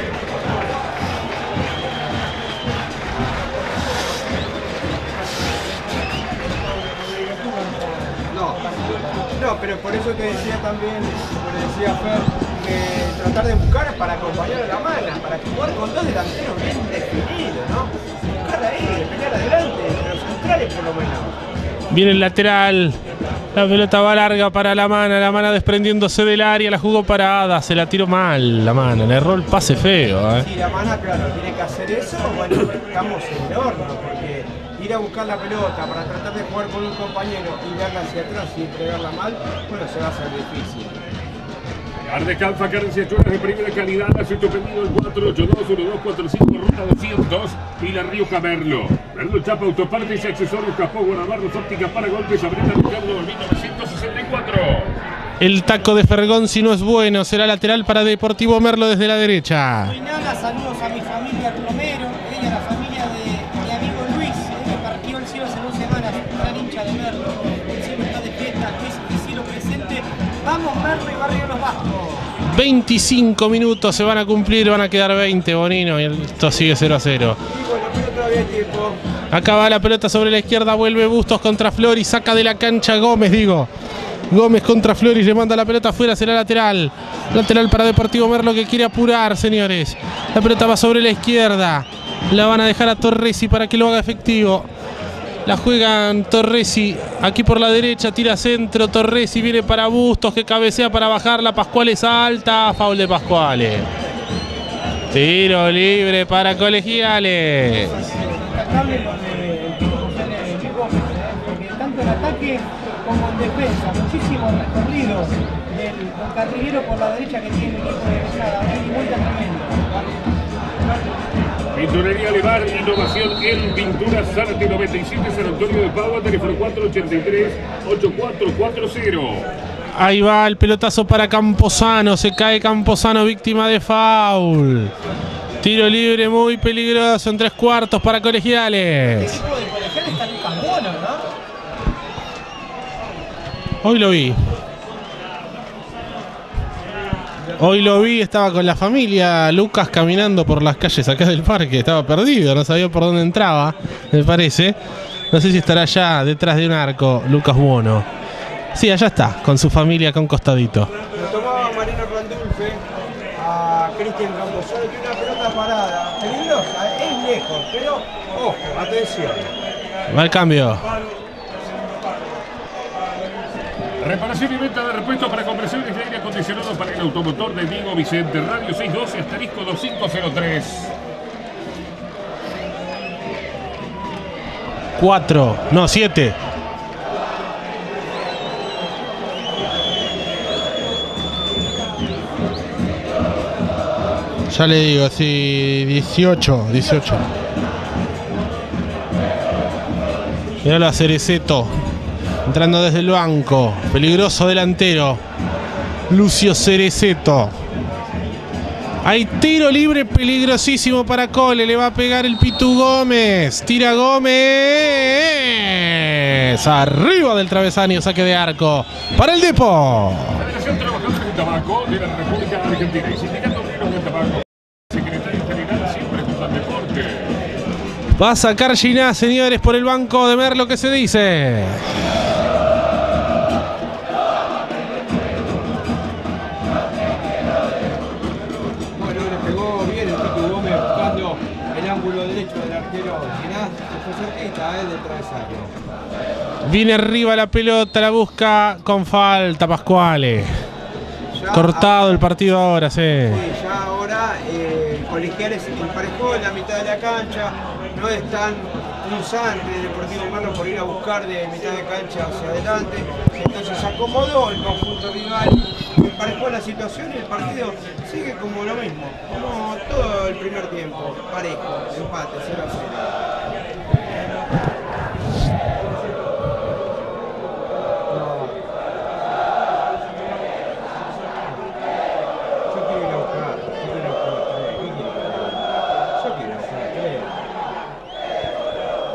No, no, pero por eso te decía también, como le decía Fer, que tratar de buscar para acompañar a la mana, para jugar con dos delanteros bien definidos, ¿no? Buscar ahí, pelear adelante, pero centrales por lo menos. Viene el lateral. La pelota va larga para la mana. La mana desprendiéndose del área. La jugó parada. Se la tiró mal la mana. Le erró el pase feo. ¿eh? Si la mana, claro, tiene que hacer eso, bueno, estamos en el horno, porque ir a buscar la pelota para tratar de jugar con un compañero y verla hacia atrás y entregarla mal, bueno, se va a hacer difícil. Ardecalfa, carnes y achuelas de primera calidad. Hace tu pedido el cuatro ocho dos uno dos cuatro cinco, ruta doscientos y la Rioja Merlo. Merlo Chapa, autopartes y accesorios, capó, guardabarros, óptica para golpes, abreta Ricardo mil novecientos sesenta y cuatro. El taco de Fergón, si no es bueno, será lateral para Deportivo Merlo desde la derecha. Nada, saludos a mi familia Romero, ella la familia de mi amigo Luis, que partió el cielo hace dos semanas, un gran hincha de Merlo. El cielo está de fiesta, que es el cielo presente. Vamos Merlo y Barrio Los Vascos. veinticinco minutos se van a cumplir, van a quedar veinte, Bonino, y esto sigue cero a cero. Y bueno, pero todavía hay tiempo. Acá va la pelota sobre la izquierda, vuelve Bustos contra Flores, saca de la cancha Gómez, digo. Gómez contra Flores, le manda la pelota afuera, será lateral. Lateral para Deportivo Merlo que quiere apurar, señores. La pelota va sobre la izquierda. La van a dejar a Torresi para que lo haga efectivo. La juegan Torresi aquí por la derecha, tira centro. Torresi viene para Bustos que cabecea para bajarla. Pascuales alta, foul de Pascuales. Tiro libre para Colegiales. Destacable lo de el Pico González, el Pico Gómez, porque tanto en ataque como en defensa, muchísimo recorrido del carrilero por la derecha que tiene el equipo de Besada, una vuelta tremendo. Pinturería Levar, innovación en pinturas Zárate noventa y siete, San Antonio de Padua, teléfono cuatro ocho tres, ocho cuatro cuatro cero. Ahí va el pelotazo para Camposano, se cae Camposano, víctima de foul. Tiro libre muy peligroso en tres cuartos para Colegiales. El equipo de Colegiales está Lucas Bono, ¿no? Hoy lo vi. Hoy lo vi, estaba con la familia, Lucas caminando por las calles acá del parque, estaba perdido, no sabía por dónde entraba, me parece. No sé si estará allá detrás de un arco, Lucas Bono. Sí, allá está, con su familia acá a un costadito. Lo tomaba Mariano Randulfe a Cristian Camposano, tiene una pelota parada, peligrosa, es lejos, pero ojo, atención. Va el cambio. Reparación y venta de repuestos para compresiones de aire acondicionado para el automotor de Diego Vicente. Radio seiscientos doce asterisco veinticinco cero tres. Cuatro, no, siete. Ya le digo, sí, dieciocho, dieciocho. Mirá a Cereceto, entrando desde el banco, peligroso delantero, Lucio Cereceto. Hay tiro libre peligrosísimo para Cole, le va a pegar el Pitu Gómez, tira Gómez, arriba del travesaño, saque de arco, para el Depo. Federación Trabajadores del Tabaco de la República Argentina y Sindicato Obrero del Tabaco. Secretario General siempre junto al deporte. Va a sacar Giná, señores, por el banco de Merlo, ¿qué se dice? Bueno, le pegó bien el Pitu Gómez buscando el ángulo derecho del arquero Giná, se fue cerquita, eh, del travesaño. Viene arriba la pelota, la busca con falta Pascuales. Ya Cortado a, el partido ahora, sí. Sí, ya ahora eh, Colegiales emparejó en la mitad de la cancha, no es tan punzante el Deportivo Merlo por ir a buscar de mitad de cancha hacia adelante, entonces acomodó el conjunto rival, emparejó la situación y el partido sigue como lo mismo, como todo el primer tiempo, parejo, empate, cero a cero.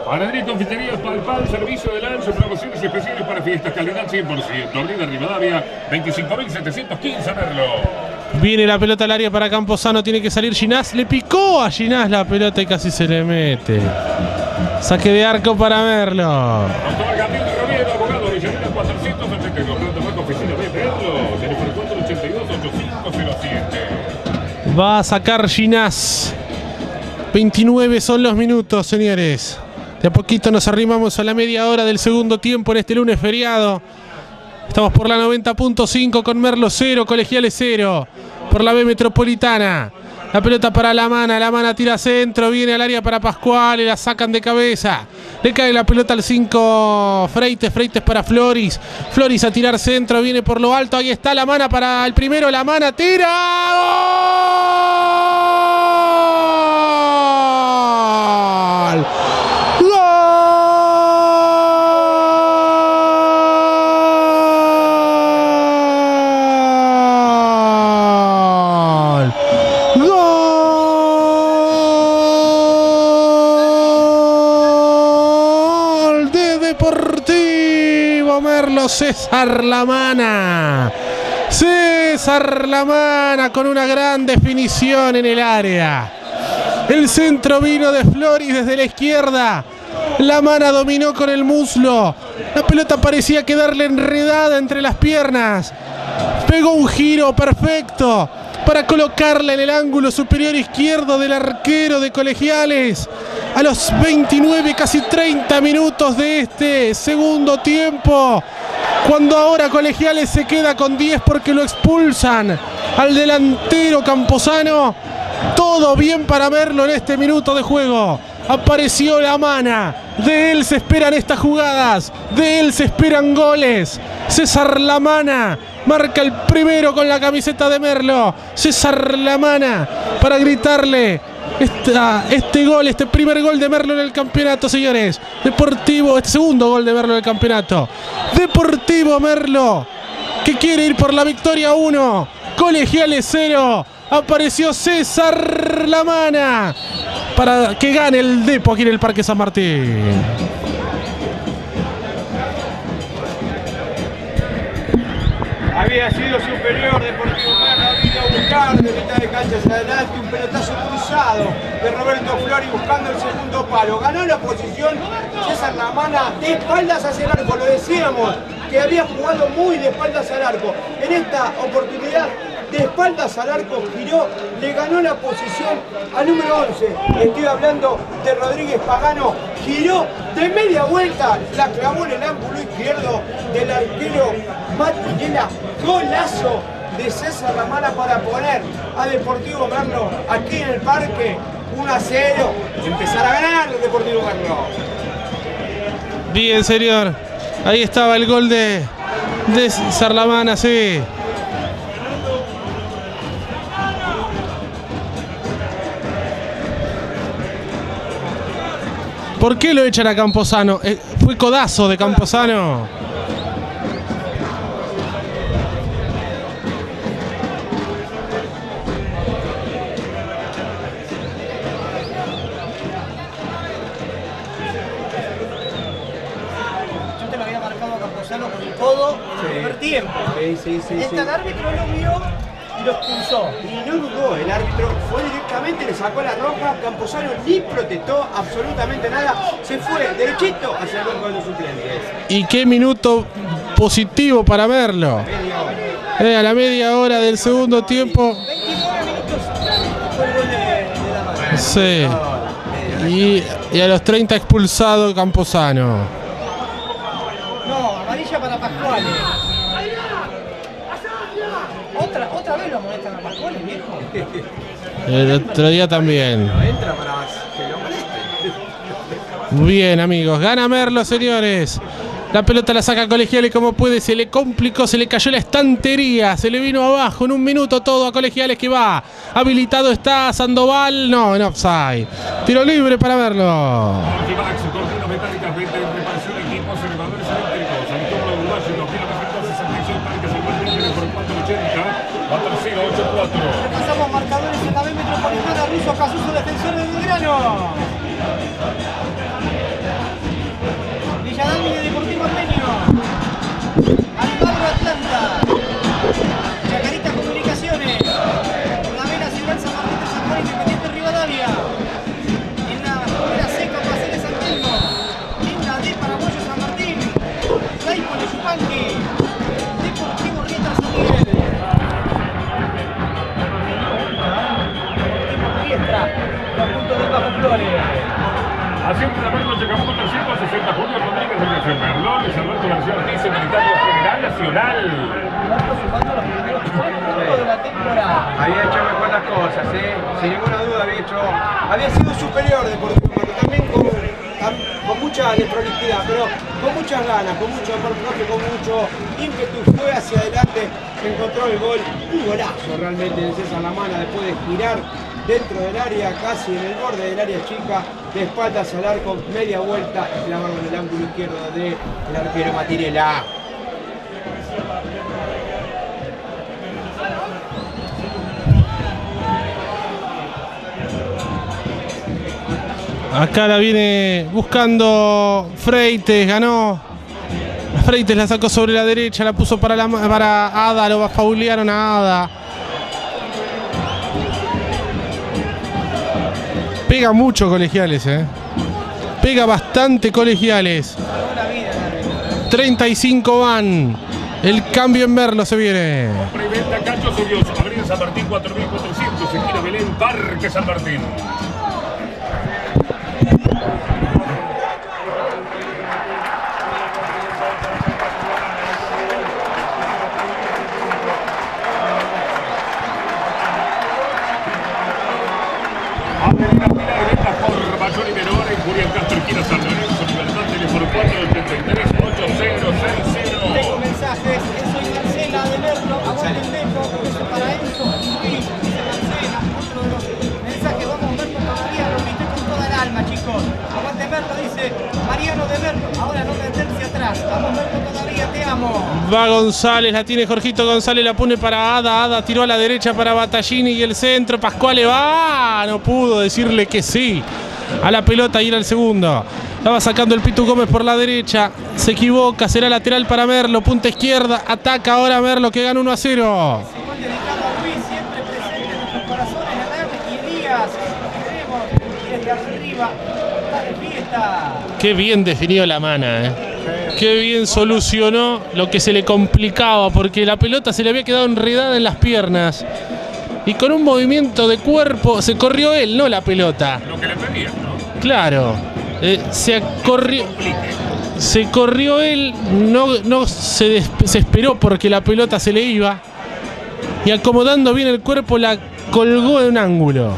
Panadería y confitería Palpal, servicio de lunch, promociones especiales para fiestas, calidad cien por ciento. Avenida Rivadavia, veinticinco mil setecientos quince, Merlo. Viene la pelota al área para Camposano, tiene que salir Ginás, le picó a Ginás la pelota y casi se le mete. Saque de arco para Merlo. Doctor Gabriel Romero, abogado, Villavera cuatrocientos ochenta y dos, planta bajo, oficina de Merlo, teléfono cuatro ochenta y dos, ochenta y cinco cero siete. Va a sacar Ginás. veintinueve son los minutos, señores. De a poquito nos arrimamos a la media hora del segundo tiempo en este lunes feriado. Estamos por la noventa punto cinco con Merlo cero, Colegiales cero. Por la B Metropolitana. La pelota para La Mana, La Mana tira centro, viene al área para Pascual y la sacan de cabeza. Le cae la pelota al cinco Freites, Freites para Floris. Floris a tirar centro, viene por lo alto, ahí está La Mana para el primero, La Mana tira. ¡Gol! César La Mana. César La Mana con una gran definición en el área. El centro vino de Floris desde la izquierda. La Mana dominó con el muslo. La pelota parecía quedarle enredada entre las piernas. Pegó un giro perfecto para colocarla en el ángulo superior izquierdo del arquero de Colegiales. A los veintinueve, casi treinta minutos de este segundo tiempo. Cuando ahora Colegiales se queda con diez porque lo expulsan al delantero Camposano. Todo bien para verlo en este minuto de juego. Apareció La Mana. De él se esperan estas jugadas. De él se esperan goles. César La Mana marca el primero con la camiseta de Merlo. César La Mana para gritarle esta, este gol, este primer gol de Merlo en el campeonato, señores. Deportivo, este segundo gol de Merlo en el campeonato. Deportivo Merlo, que quiere ir por la victoria uno. Colegiales cero. Apareció César La Mana para que gane el Depo aquí en el Parque San Martín. Había sido superior Deportivo Merlo, ha ido a buscar de mitad de cancha hacia adelante un pelotazo cruzado de Roberto Flori buscando el segundo palo. Ganó la posición César La Mana de espaldas hacia el arco, lo decíamos, que había jugado muy de espaldas al arco. En esta oportunidad, de espaldas al arco, giró, le ganó la posición al número once. Estoy hablando de Rodríguez Pagano. Giró de media vuelta, la clavó en el ángulo izquierdo del arquero Matinela. Golazo de César La Mana para poner a Deportivo Merlo aquí en el parque uno a cero. Empezar a ganar el Deportivo Merlo. Bien, señor. Ahí estaba el gol de, de César La Mana, sí. ¿Por qué lo echan a Camposano? Eh, fue codazo de Camposano. Yo te lo había marcado a Camposano con el codo en el primer tiempo. Sí, sí, sí. Este sí. árbitro lo vio y lo expulsó. Y no dudó, el árbitro fue directamente, le sacó la roja, Camposano ni protestó absolutamente nada, se fue derechito hacia el banco de los suplentes. Y qué minuto positivo para verlo. Eh, a la media hora del segundo tiempo. veintinueve minutos fue el gol de, de La Mana. Sí. Y, y a los treinta expulsado Camposano. No, amarilla para Pascual. Otra, otra vez lo amonestan a Pascual, viejo. El otro día también. Entra para que lo molesten. Bien, amigos. Gana Merlo, señores. La pelota la saca Colegiales como puede. Se le complicó, se le cayó la estantería. Se le vino abajo en un minuto todo a Colegiales que va. Habilitado está Sandoval. No, en offside. Tiro libre para Merlo. Ultimax, cortinas metálicas, venta en reparación, equipos, elevadores eléctricos. Antonio Uruguayo, dos mil novecientos sesenta y seis, parque se encuentra en por cuatro ochenta, cuatro cero ocho cuatro. Repasamos marcadores en la B Metropolitana. Russo Casuso, defensor de Belgrano. derecha, Dani de Deportivo Armenio. Almagro Atlanta. Chacarita Comunicaciones. Por la vena Ciudad San Martín de San Juan, Independiente Rivadavia. En la primera seca, Paceles San Telmo. En la D, Paraguayo San Martín. Laipo de Yupanqui. Deportivo Rieta San Miguel. Riestra, los puntos de Bajo Flores. Haciendo la Merlo Chacabuco trescientos sesenta, Julio Rodríguez de Nación Merlo, Luis Alberto García Ortiz, secretario general nacional. Sumando los primeros tres puntos de la temporada. Había hecho mejor las cosas, ¿eh? Sin ninguna duda había hecho. Había sido superior Deportivo, pero también con, con mucha desprolijidad, pero con muchas ganas, con mucho amor propio, con mucho ímpetu. Fue hacia adelante, encontró el gol. Un golazo realmente de César Lamana después de girar dentro del área, casi en el borde del área chica, de espaldas al arco, media vuelta y clavarlo en el ángulo izquierdo del arquero Matinela. Acá la viene buscando Freites, ganó. Freites la sacó sobre la derecha, la puso para, la, para Ada, lo faulearon a Ada. Pega mucho Colegiales, eh. Pega bastante Colegiales. treinta y cinco van. El cambio en Merlo se viene. Preventa Cacho Surioso, Avenida San Martín cuatro mil cuatrocientos, esquina Belén, Parque San Martín. Avenida Pilar Venta por Mayor y Menor en Julián Castro, esquina San Lorenzo, Libertad, teléfono cuatro ochenta y tres, ocho cero seis cero. Tengo mensajes, soy Marcela de Merlo, aguanten Depo, eso para Enzo, sí, dice Marcela, otro de los mensajes, vamos Merlo todavía, lo grité con toda el alma, chicos. Aguante Merlo, dice Mariano de Merlo, ahora no meterse atrás, vamos Merlo todavía, te amo. Va González, la tiene Jorgito González, la pone para Ada, Ada tiró a la derecha para Battaglini y el centro, Pascuale va, no pudo decirle que sí a la pelota y era el segundo. La va sacando el Pitu Gómez por la derecha, se equivoca, será lateral para Merlo, punta izquierda, ataca ahora Merlo que gana uno a cero. Se va dedicado a Luis, siempre presente en nuestros corazones, Adán y Elías, queremos desde arriba, está de fiesta. Qué bien definió la mana, eh. Qué bien solucionó lo que se le complicaba, porque la pelota se le había quedado enredada en las piernas. Y con un movimiento de cuerpo se corrió él, no la pelota. Lo que le pedían, ¿no? Claro, eh, se corrió, se corrió él, no, no se desesperó porque la pelota se le iba. Y acomodando bien el cuerpo la colgó en un ángulo.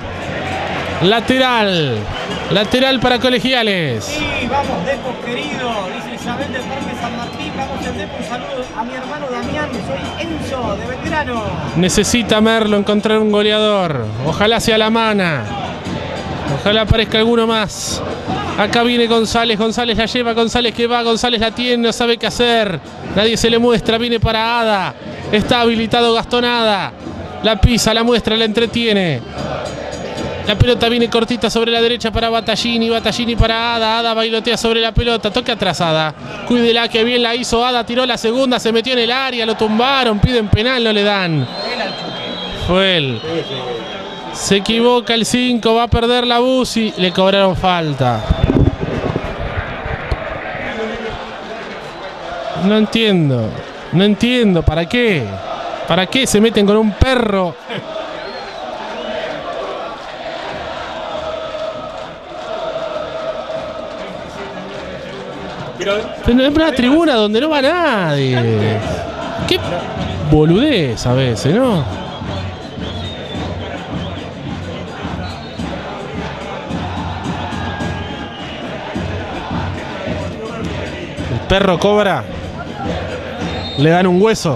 Lateral, lateral para Colegiales. Sí, vamos Depo querido, dice Isabel del Parque San Martín, vamos el Depo, un saludo a mi hermano Damián, soy Enzo de Belgrano. Necesita Merlo encontrar un goleador. Ojalá sea la mana. Ojalá aparezca alguno más. Acá viene González, González la lleva, González que va, González la tiene, no sabe qué hacer. Nadie se le muestra, viene para Ada. Está habilitado Gastón Ada. La pisa, la muestra, la entretiene. La pelota viene cortita sobre la derecha para Battaglini, Battaglini para Ada, Ada bailotea sobre la pelota, toca atrás Ada, cuídela que bien la hizo Ada, tiró la segunda, se metió en el área, lo tumbaron, piden penal, no le dan. Fue él. Se equivoca el cinco, va a perder la Busi, le cobraron falta. No entiendo, no entiendo, ¿para qué? ¿Para qué se meten con un perro? Pero es una tribuna donde no va nadie. Qué boludez a veces, ¿no? El perro cobra. Le dan un hueso.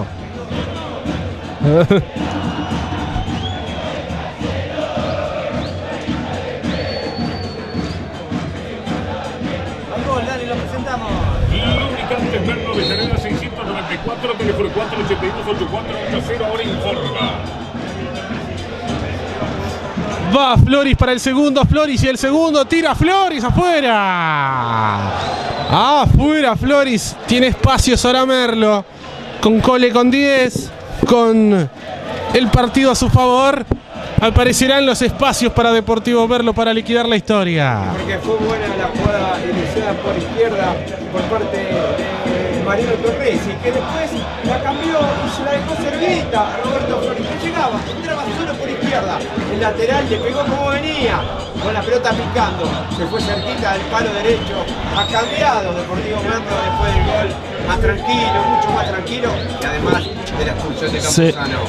Lubricantes Merlo, Veterana seiscientos noventa y cuatro, teléfono cuatro ochenta y dos, ochenta y cuatro ochenta, ahora informa. Va Floris para el segundo, Floris y el segundo, tira Floris afuera. Afuera Floris, tiene espacios ahora Merlo. Con Cole con diez, con el partido a su favor. Aparecerán los espacios para Deportivo Merlo para liquidar la historia. Porque fue buena la jugada iniciada por izquierda por parte de Mariano Torresi, que después la cambió y se la dejó servidita a Roberto Floris, que llegaba, entraba solo por izquierda. El lateral le pegó como venía, con la pelota picando. Se fue cerquita del palo derecho. Ha cambiado Deportivo Merlo después del gol. Más tranquilo, mucho más tranquilo. Y además de la expulsión de Campuzano.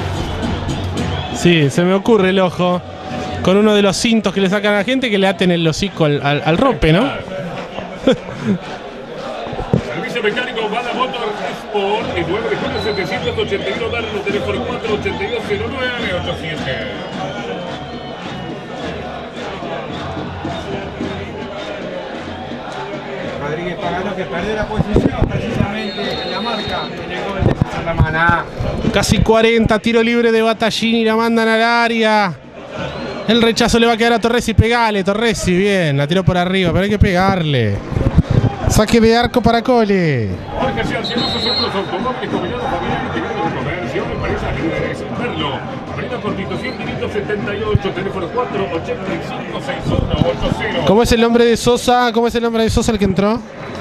Sí, se me ocurre el ojo con uno de los cintos que le sacan a la gente que le aten el hocico al, al, al rompe, ¿no? Servicio mecánico Bala Motor Sport, el nueve de julio setecientos ochenta y uno, Merlo, teléfono cuatro ocho dos cero nueve ocho siete. Rodríguez Pagano, que perdió la posición precisamente en la marca en el gol de César Lamana. Casi cuarenta, tiro libre de Battaglini, la mandan al área. El rechazo le va a quedar a Torresi, pegale Torresi, bien, la tiró por arriba, pero hay que pegarle. Saque de arco para Cole. Jorge Ciancioso, seguros automóviles combinados familiares integrados de comercio, empresas líderes. Merlo, avenida Constitución quinientos setenta y ocho, teléfono cuatro ocho cinco seis uno ocho cero. ¿Cómo es el nombre de Sosa? ¿Cómo es el nombre de Sosa el que entró?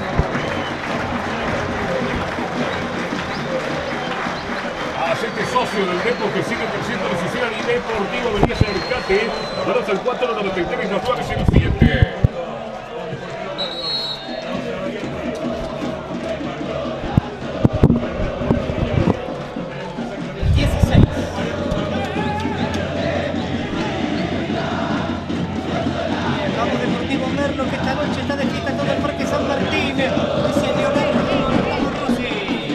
Hacete socio del Depo que sigue creciendo la social y Deportivo Avenida Cercate. Daros al cuatro noventa y tres nueve cero siete. Que esta noche está de fiesta todo el Parque San Martín. Dice Leonardo Rossi.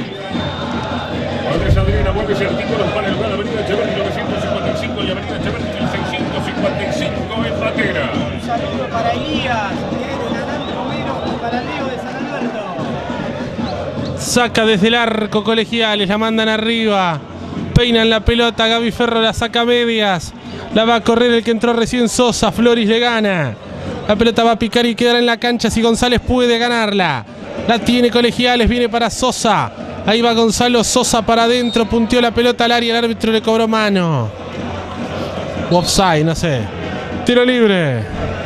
Andrés Adriana, muebles y artículos para el lugar Avenida Echeverri novecientos cincuenta y cinco y Avenida Echeverri seiscientos cincuenta y cinco en Patera. Un saludo para Elías, de Adán Romero, para Leo de San Alberto. Saca desde el arco Colegiales, la mandan arriba. Peinan la pelota, Gaby Ferro la saca a medias. La va a correr el que entró recién Sosa, Floris le gana. La pelota va a picar y quedará en la cancha si González puede ganarla. La tiene Colegiales, viene para Sosa. Ahí va Gonzalo Sosa para adentro, punteó la pelota al área, el árbitro le cobró mano. Offside, no sé. Tiro libre.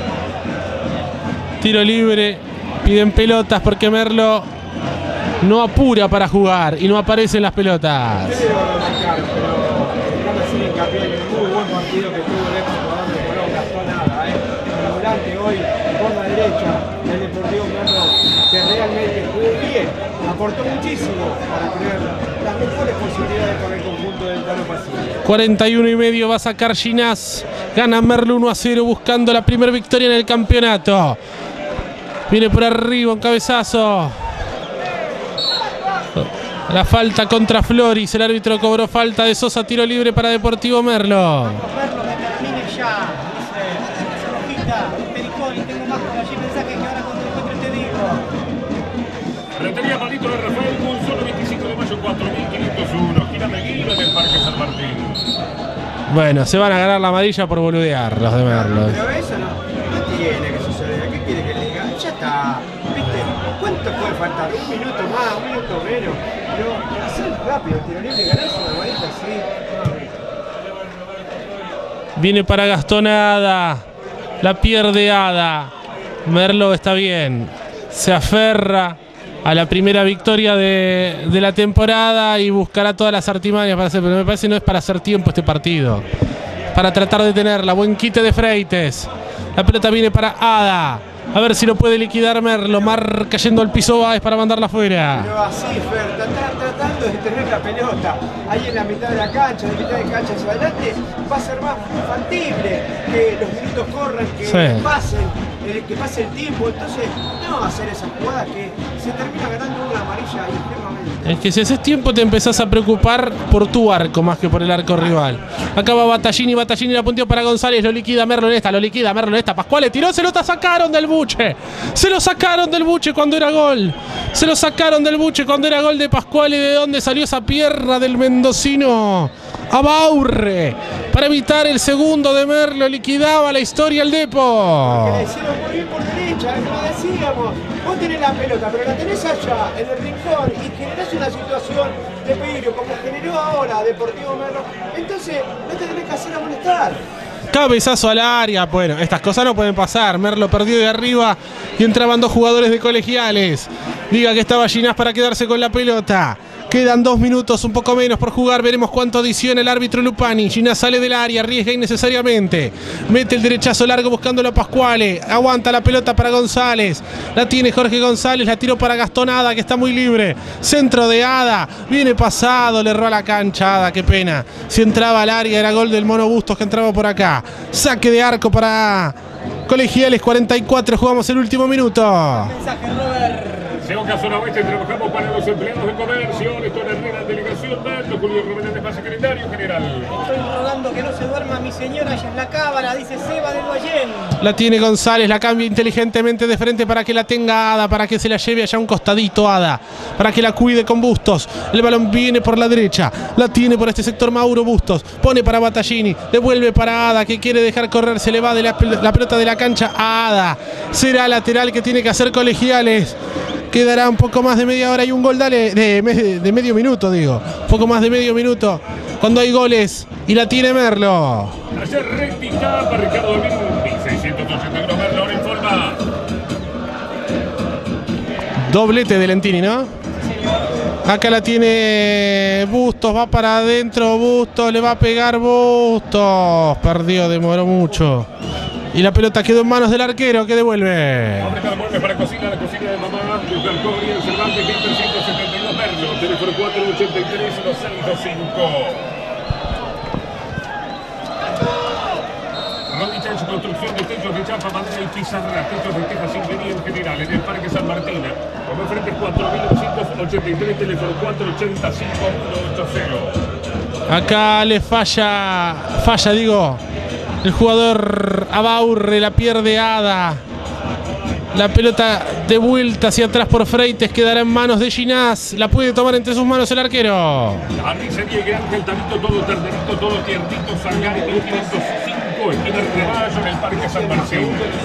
Tiro libre. Piden pelotas porque Merlo no apura para jugar y no aparecen las pelotas. Yo le debo remarcar, pero déjame hacer hincapié en el muy buen partido que tuvo el ex jugador de Colón, Gastón Ada, ¿eh? El volante hoy por la derecha del Deportivo Merlo, que realmente jugó bien, aportó muchísimo para tener las mejores posibilidades para el conjunto del Tano Pasillo. cuarenta y uno y medio va a sacar Ginás. Gana Merlo uno a cero buscando la primera victoria en el campeonato. Viene por arriba un cabezazo. La falta contra Floris, el árbitro cobró falta de Sosa, tiro libre para Deportivo Merlo. Vamos, Merlo, que termine ya. Dice Rojita, Periconi, tengo más por allí mensajes que ahora contra el te digo. Retería Palito de Rafael Gonzalo, veinticinco de mayo, cuatro mil quinientos uno. Gira Meguila del Parque San Martín. Bueno, se van a ganar la amarilla por boludear los de Merlo. Pero eso no, no tiene que suceder. ¿Qué quiere que le diga? Ya está. ¿Viste? ¿Cuánto puede faltar? Un minuto más, un minuto menos. Pero hacer rápido, el tiro libre, ganarse una amarilla así. Viene para Gastón Ada. La pierde Ada. Merlo está bien. Se aferra a la primera victoria de, de la temporada y buscará todas las artimañas para hacer. Pero me parece que no es para hacer tiempo este partido. Para tratar de tenerla. Buen quite de Freites. La pelota viene para Ada. A ver si lo puede liquidar Merlo. Mar cayendo al piso Báez para mandarla afuera. Pero así, Fer, tratar, tratando de tener la pelota ahí en la mitad de la cancha, de mitad de cancha hacia adelante, va a ser más factible que los minutos corran, que Sí. pasen, eh, que pase el tiempo. Entonces, no hacer esas jugadas que se termina ganando una amarilla extremadamente. Es que si haces tiempo te empezás a preocupar por tu arco más que por el arco rival. Acá va Battaglini, Battaglini la punteó para González, lo liquida Merlo en esta, lo liquida Merlo en esta. Pascual le tiró, se lo sacaron del buche. Se lo sacaron del buche cuando era gol. Se lo sacaron del buche cuando era gol de Pascual. ¿Y de dónde salió esa pierna del mendocino? Abaurre para evitar el segundo de Merlo. Liquidaba la historia el Depo. Que le hicieron muy bien por derecha, es como decíamos. Vos tenés la pelota, pero la tenés allá, en el rincón, y generás una situación de peligro, como generó ahora Deportivo Merlo. Entonces, no te tenés que hacer amonestar. Cabezazo al área. Bueno, estas cosas no pueden pasar. Merlo perdió de arriba y entraban dos jugadores de Colegiales. Diga que estaba Ginás para quedarse con la pelota. Quedan dos minutos, un poco menos por jugar. Veremos cuánto adiciona el árbitro Lupani. Ginás sale del área, arriesga innecesariamente. Mete el derechazo largo buscándolo a Pascuale. Aguanta la pelota para González. La tiene Jorge González, la tiró para Gastón Ada, que está muy libre. Centro de Ada, viene pasado, le erró a la cancha Ada, qué pena. Si entraba al área era gol del Mono Bustos que entraba por acá. Saque de arco para Colegiales, cuarenta y cuatro, jugamos el último minuto. Mensaje, Robert. Seoca Zona Oeste, trabajamos para los empleados de comercio. Néstor Herrera, delegación Merlo, Julio Romero, de secretario general. Estoy rogando que no se duerma mi señora allá en la cámara, dice Seba del Guayén. La tiene González, la cambia inteligentemente de frente para que la tenga Ada, para que se la lleve allá un costadito Ada, para que la cuide con Bustos. El balón viene por la derecha, la tiene por este sector Mauro Bustos, pone para Battaglini, devuelve para Ada, que quiere dejar correr, se le va de la, la pelota de la cancha a Ada. Será lateral que tiene que hacer Colegiales. Quedará un poco más de media hora y un gol dale, de, de medio minuto, digo. Un poco más de medio minuto cuando hay goles y la tiene Merlo. Ayer rectificaba Ricardo mil seiscientos ochenta y uno Merlo en forma. Doblete de Lentini, ¿no? Acá la tiene Bustos, va para adentro Bustos, le va a pegar Bustos. Perdió, demoró mucho. Y la pelota quedó en manos del arquero que devuelve. Para cocina, la cocina de mamá, Lucar Cobri, el Cervantes, trescientos setenta y dos Merlo, teléfono cuatro ochenta y tres cero cinco. Rodich en su construcción de techos de chapa, madera y pizarra, techos de tejas ingeniería en general, en el Parque San Martín. Como frente cuatro mil novecientos ochenta y tres, teléfono cuatro ochenta y cinco uno ocho cero. Acá le falla, falla digo, el jugador Abaurre, la pierde Ada. La pelota de vuelta hacia atrás por Freites, quedará en manos de Ginás. La puede tomar entre sus manos el arquero. Carnicería Grande, el Tabito, todo ternerito, todo tiernito, Salgari, mil quinientos cinco, esquina Reballo, en el Parque San Martín.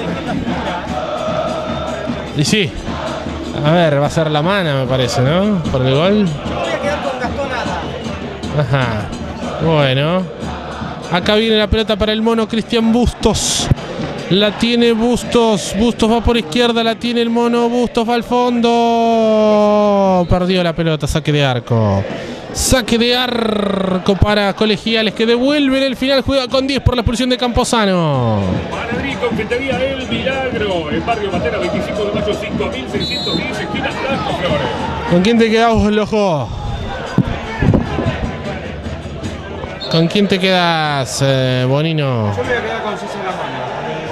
Y sí, a ver, va a ser la mana, me parece, ¿no? Por el gol. Yo voy a quedar con Gastón Ada. Ajá, bueno. Acá viene la pelota para el Mono Cristian Bustos. La tiene Bustos, Bustos va por izquierda, la tiene el Mono, Bustos va al fondo. Perdió la pelota, saque de arco. Saque de arco para Colegiales que devuelven el final, juega con diez por la expulsión de Camposano. Panadería y confitería El Milagro, en Barrio Matera, veinticinco de mayo, cinco mil seiscientos diez, esquina Blanco Flores. ¿Con quién te quedás, loco? ¿Con quién te quedas, eh, Bonino? Yo me voy a quedar con César Lamana.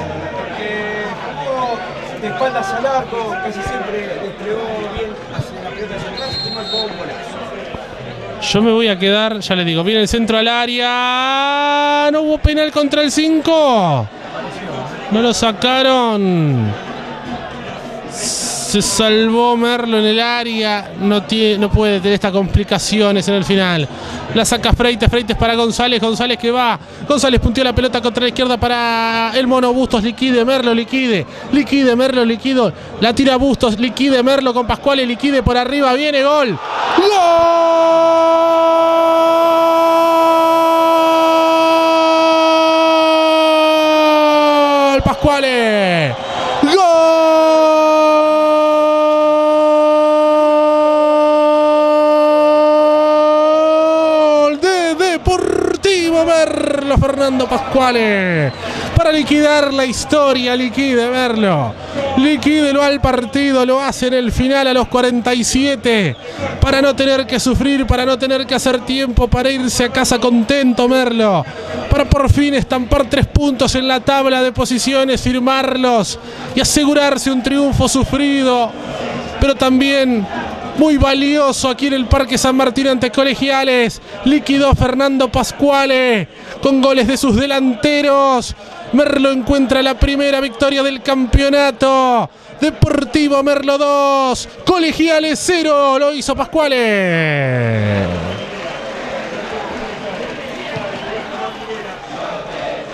De espaldas al arco, casi siempre desplegó bien hacia la pelota hacia atrás y marcó un golazo. Yo me voy a quedar, ya le digo, viene el centro al área. No hubo penal contra el cinco. No lo sacaron. Se salvó Merlo en el área. No, tiene, no puede tener estas complicaciones en el final. La saca Freites, Freites para González. González que va. González punteó la pelota contra la izquierda para el Mono Bustos. Liquide, Merlo, liquide. Liquide, Merlo, liquido. La tira Bustos, liquide, Merlo con Pascuale, liquide por arriba. Viene, gol. ¡Gol! Pascuale. Merlo, Fernando Pascuale, para liquidar la historia. Liquide, Merlo, liquídelo al partido, lo hace en el final a los cuarenta y siete, para no tener que sufrir, para no tener que hacer tiempo, para irse a casa contento Merlo, para por fin estampar tres puntos en la tabla de posiciones, firmarlos y asegurarse un triunfo sufrido, pero también muy valioso aquí en el Parque San Martín ante Colegiales. Liquidó Fernando Pascuale con goles de sus delanteros. Merlo encuentra la primera victoria del campeonato. Deportivo Merlo dos, Colegiales cero. Lo hizo Pascuale.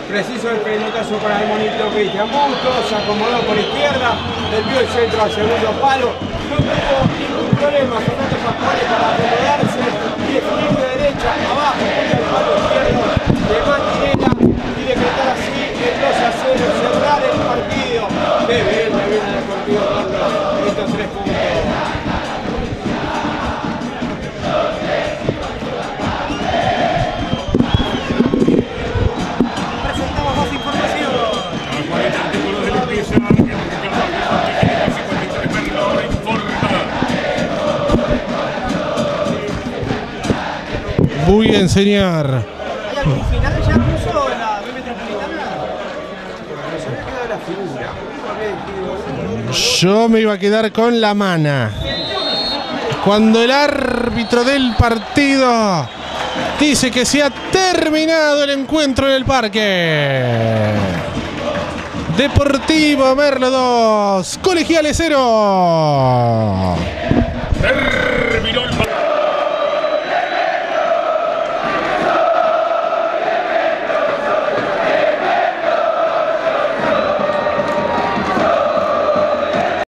Preciso el pelotazo para el monito Cristian Bustos, se acomodó por izquierda, desvió el centro al segundo palo, no tuvo ningún problema Fernando Pascual para acomodarse y definir de derecha abajo contra el palo izquierdo de Matinela y decretar así el dos a cero, cerrar el partido. Qué bien, qué bien el Deportivo Merlo estos tres puntos. Muy bien, señor. ¿Hay algún final ya puso en la B Metropolitana? Se había quedado la figura. Yo me iba a quedar con la mana. Cuando el árbitro del partido dice que se ha terminado el encuentro en el parque. Deportivo Merlo dos, Colegiales cero.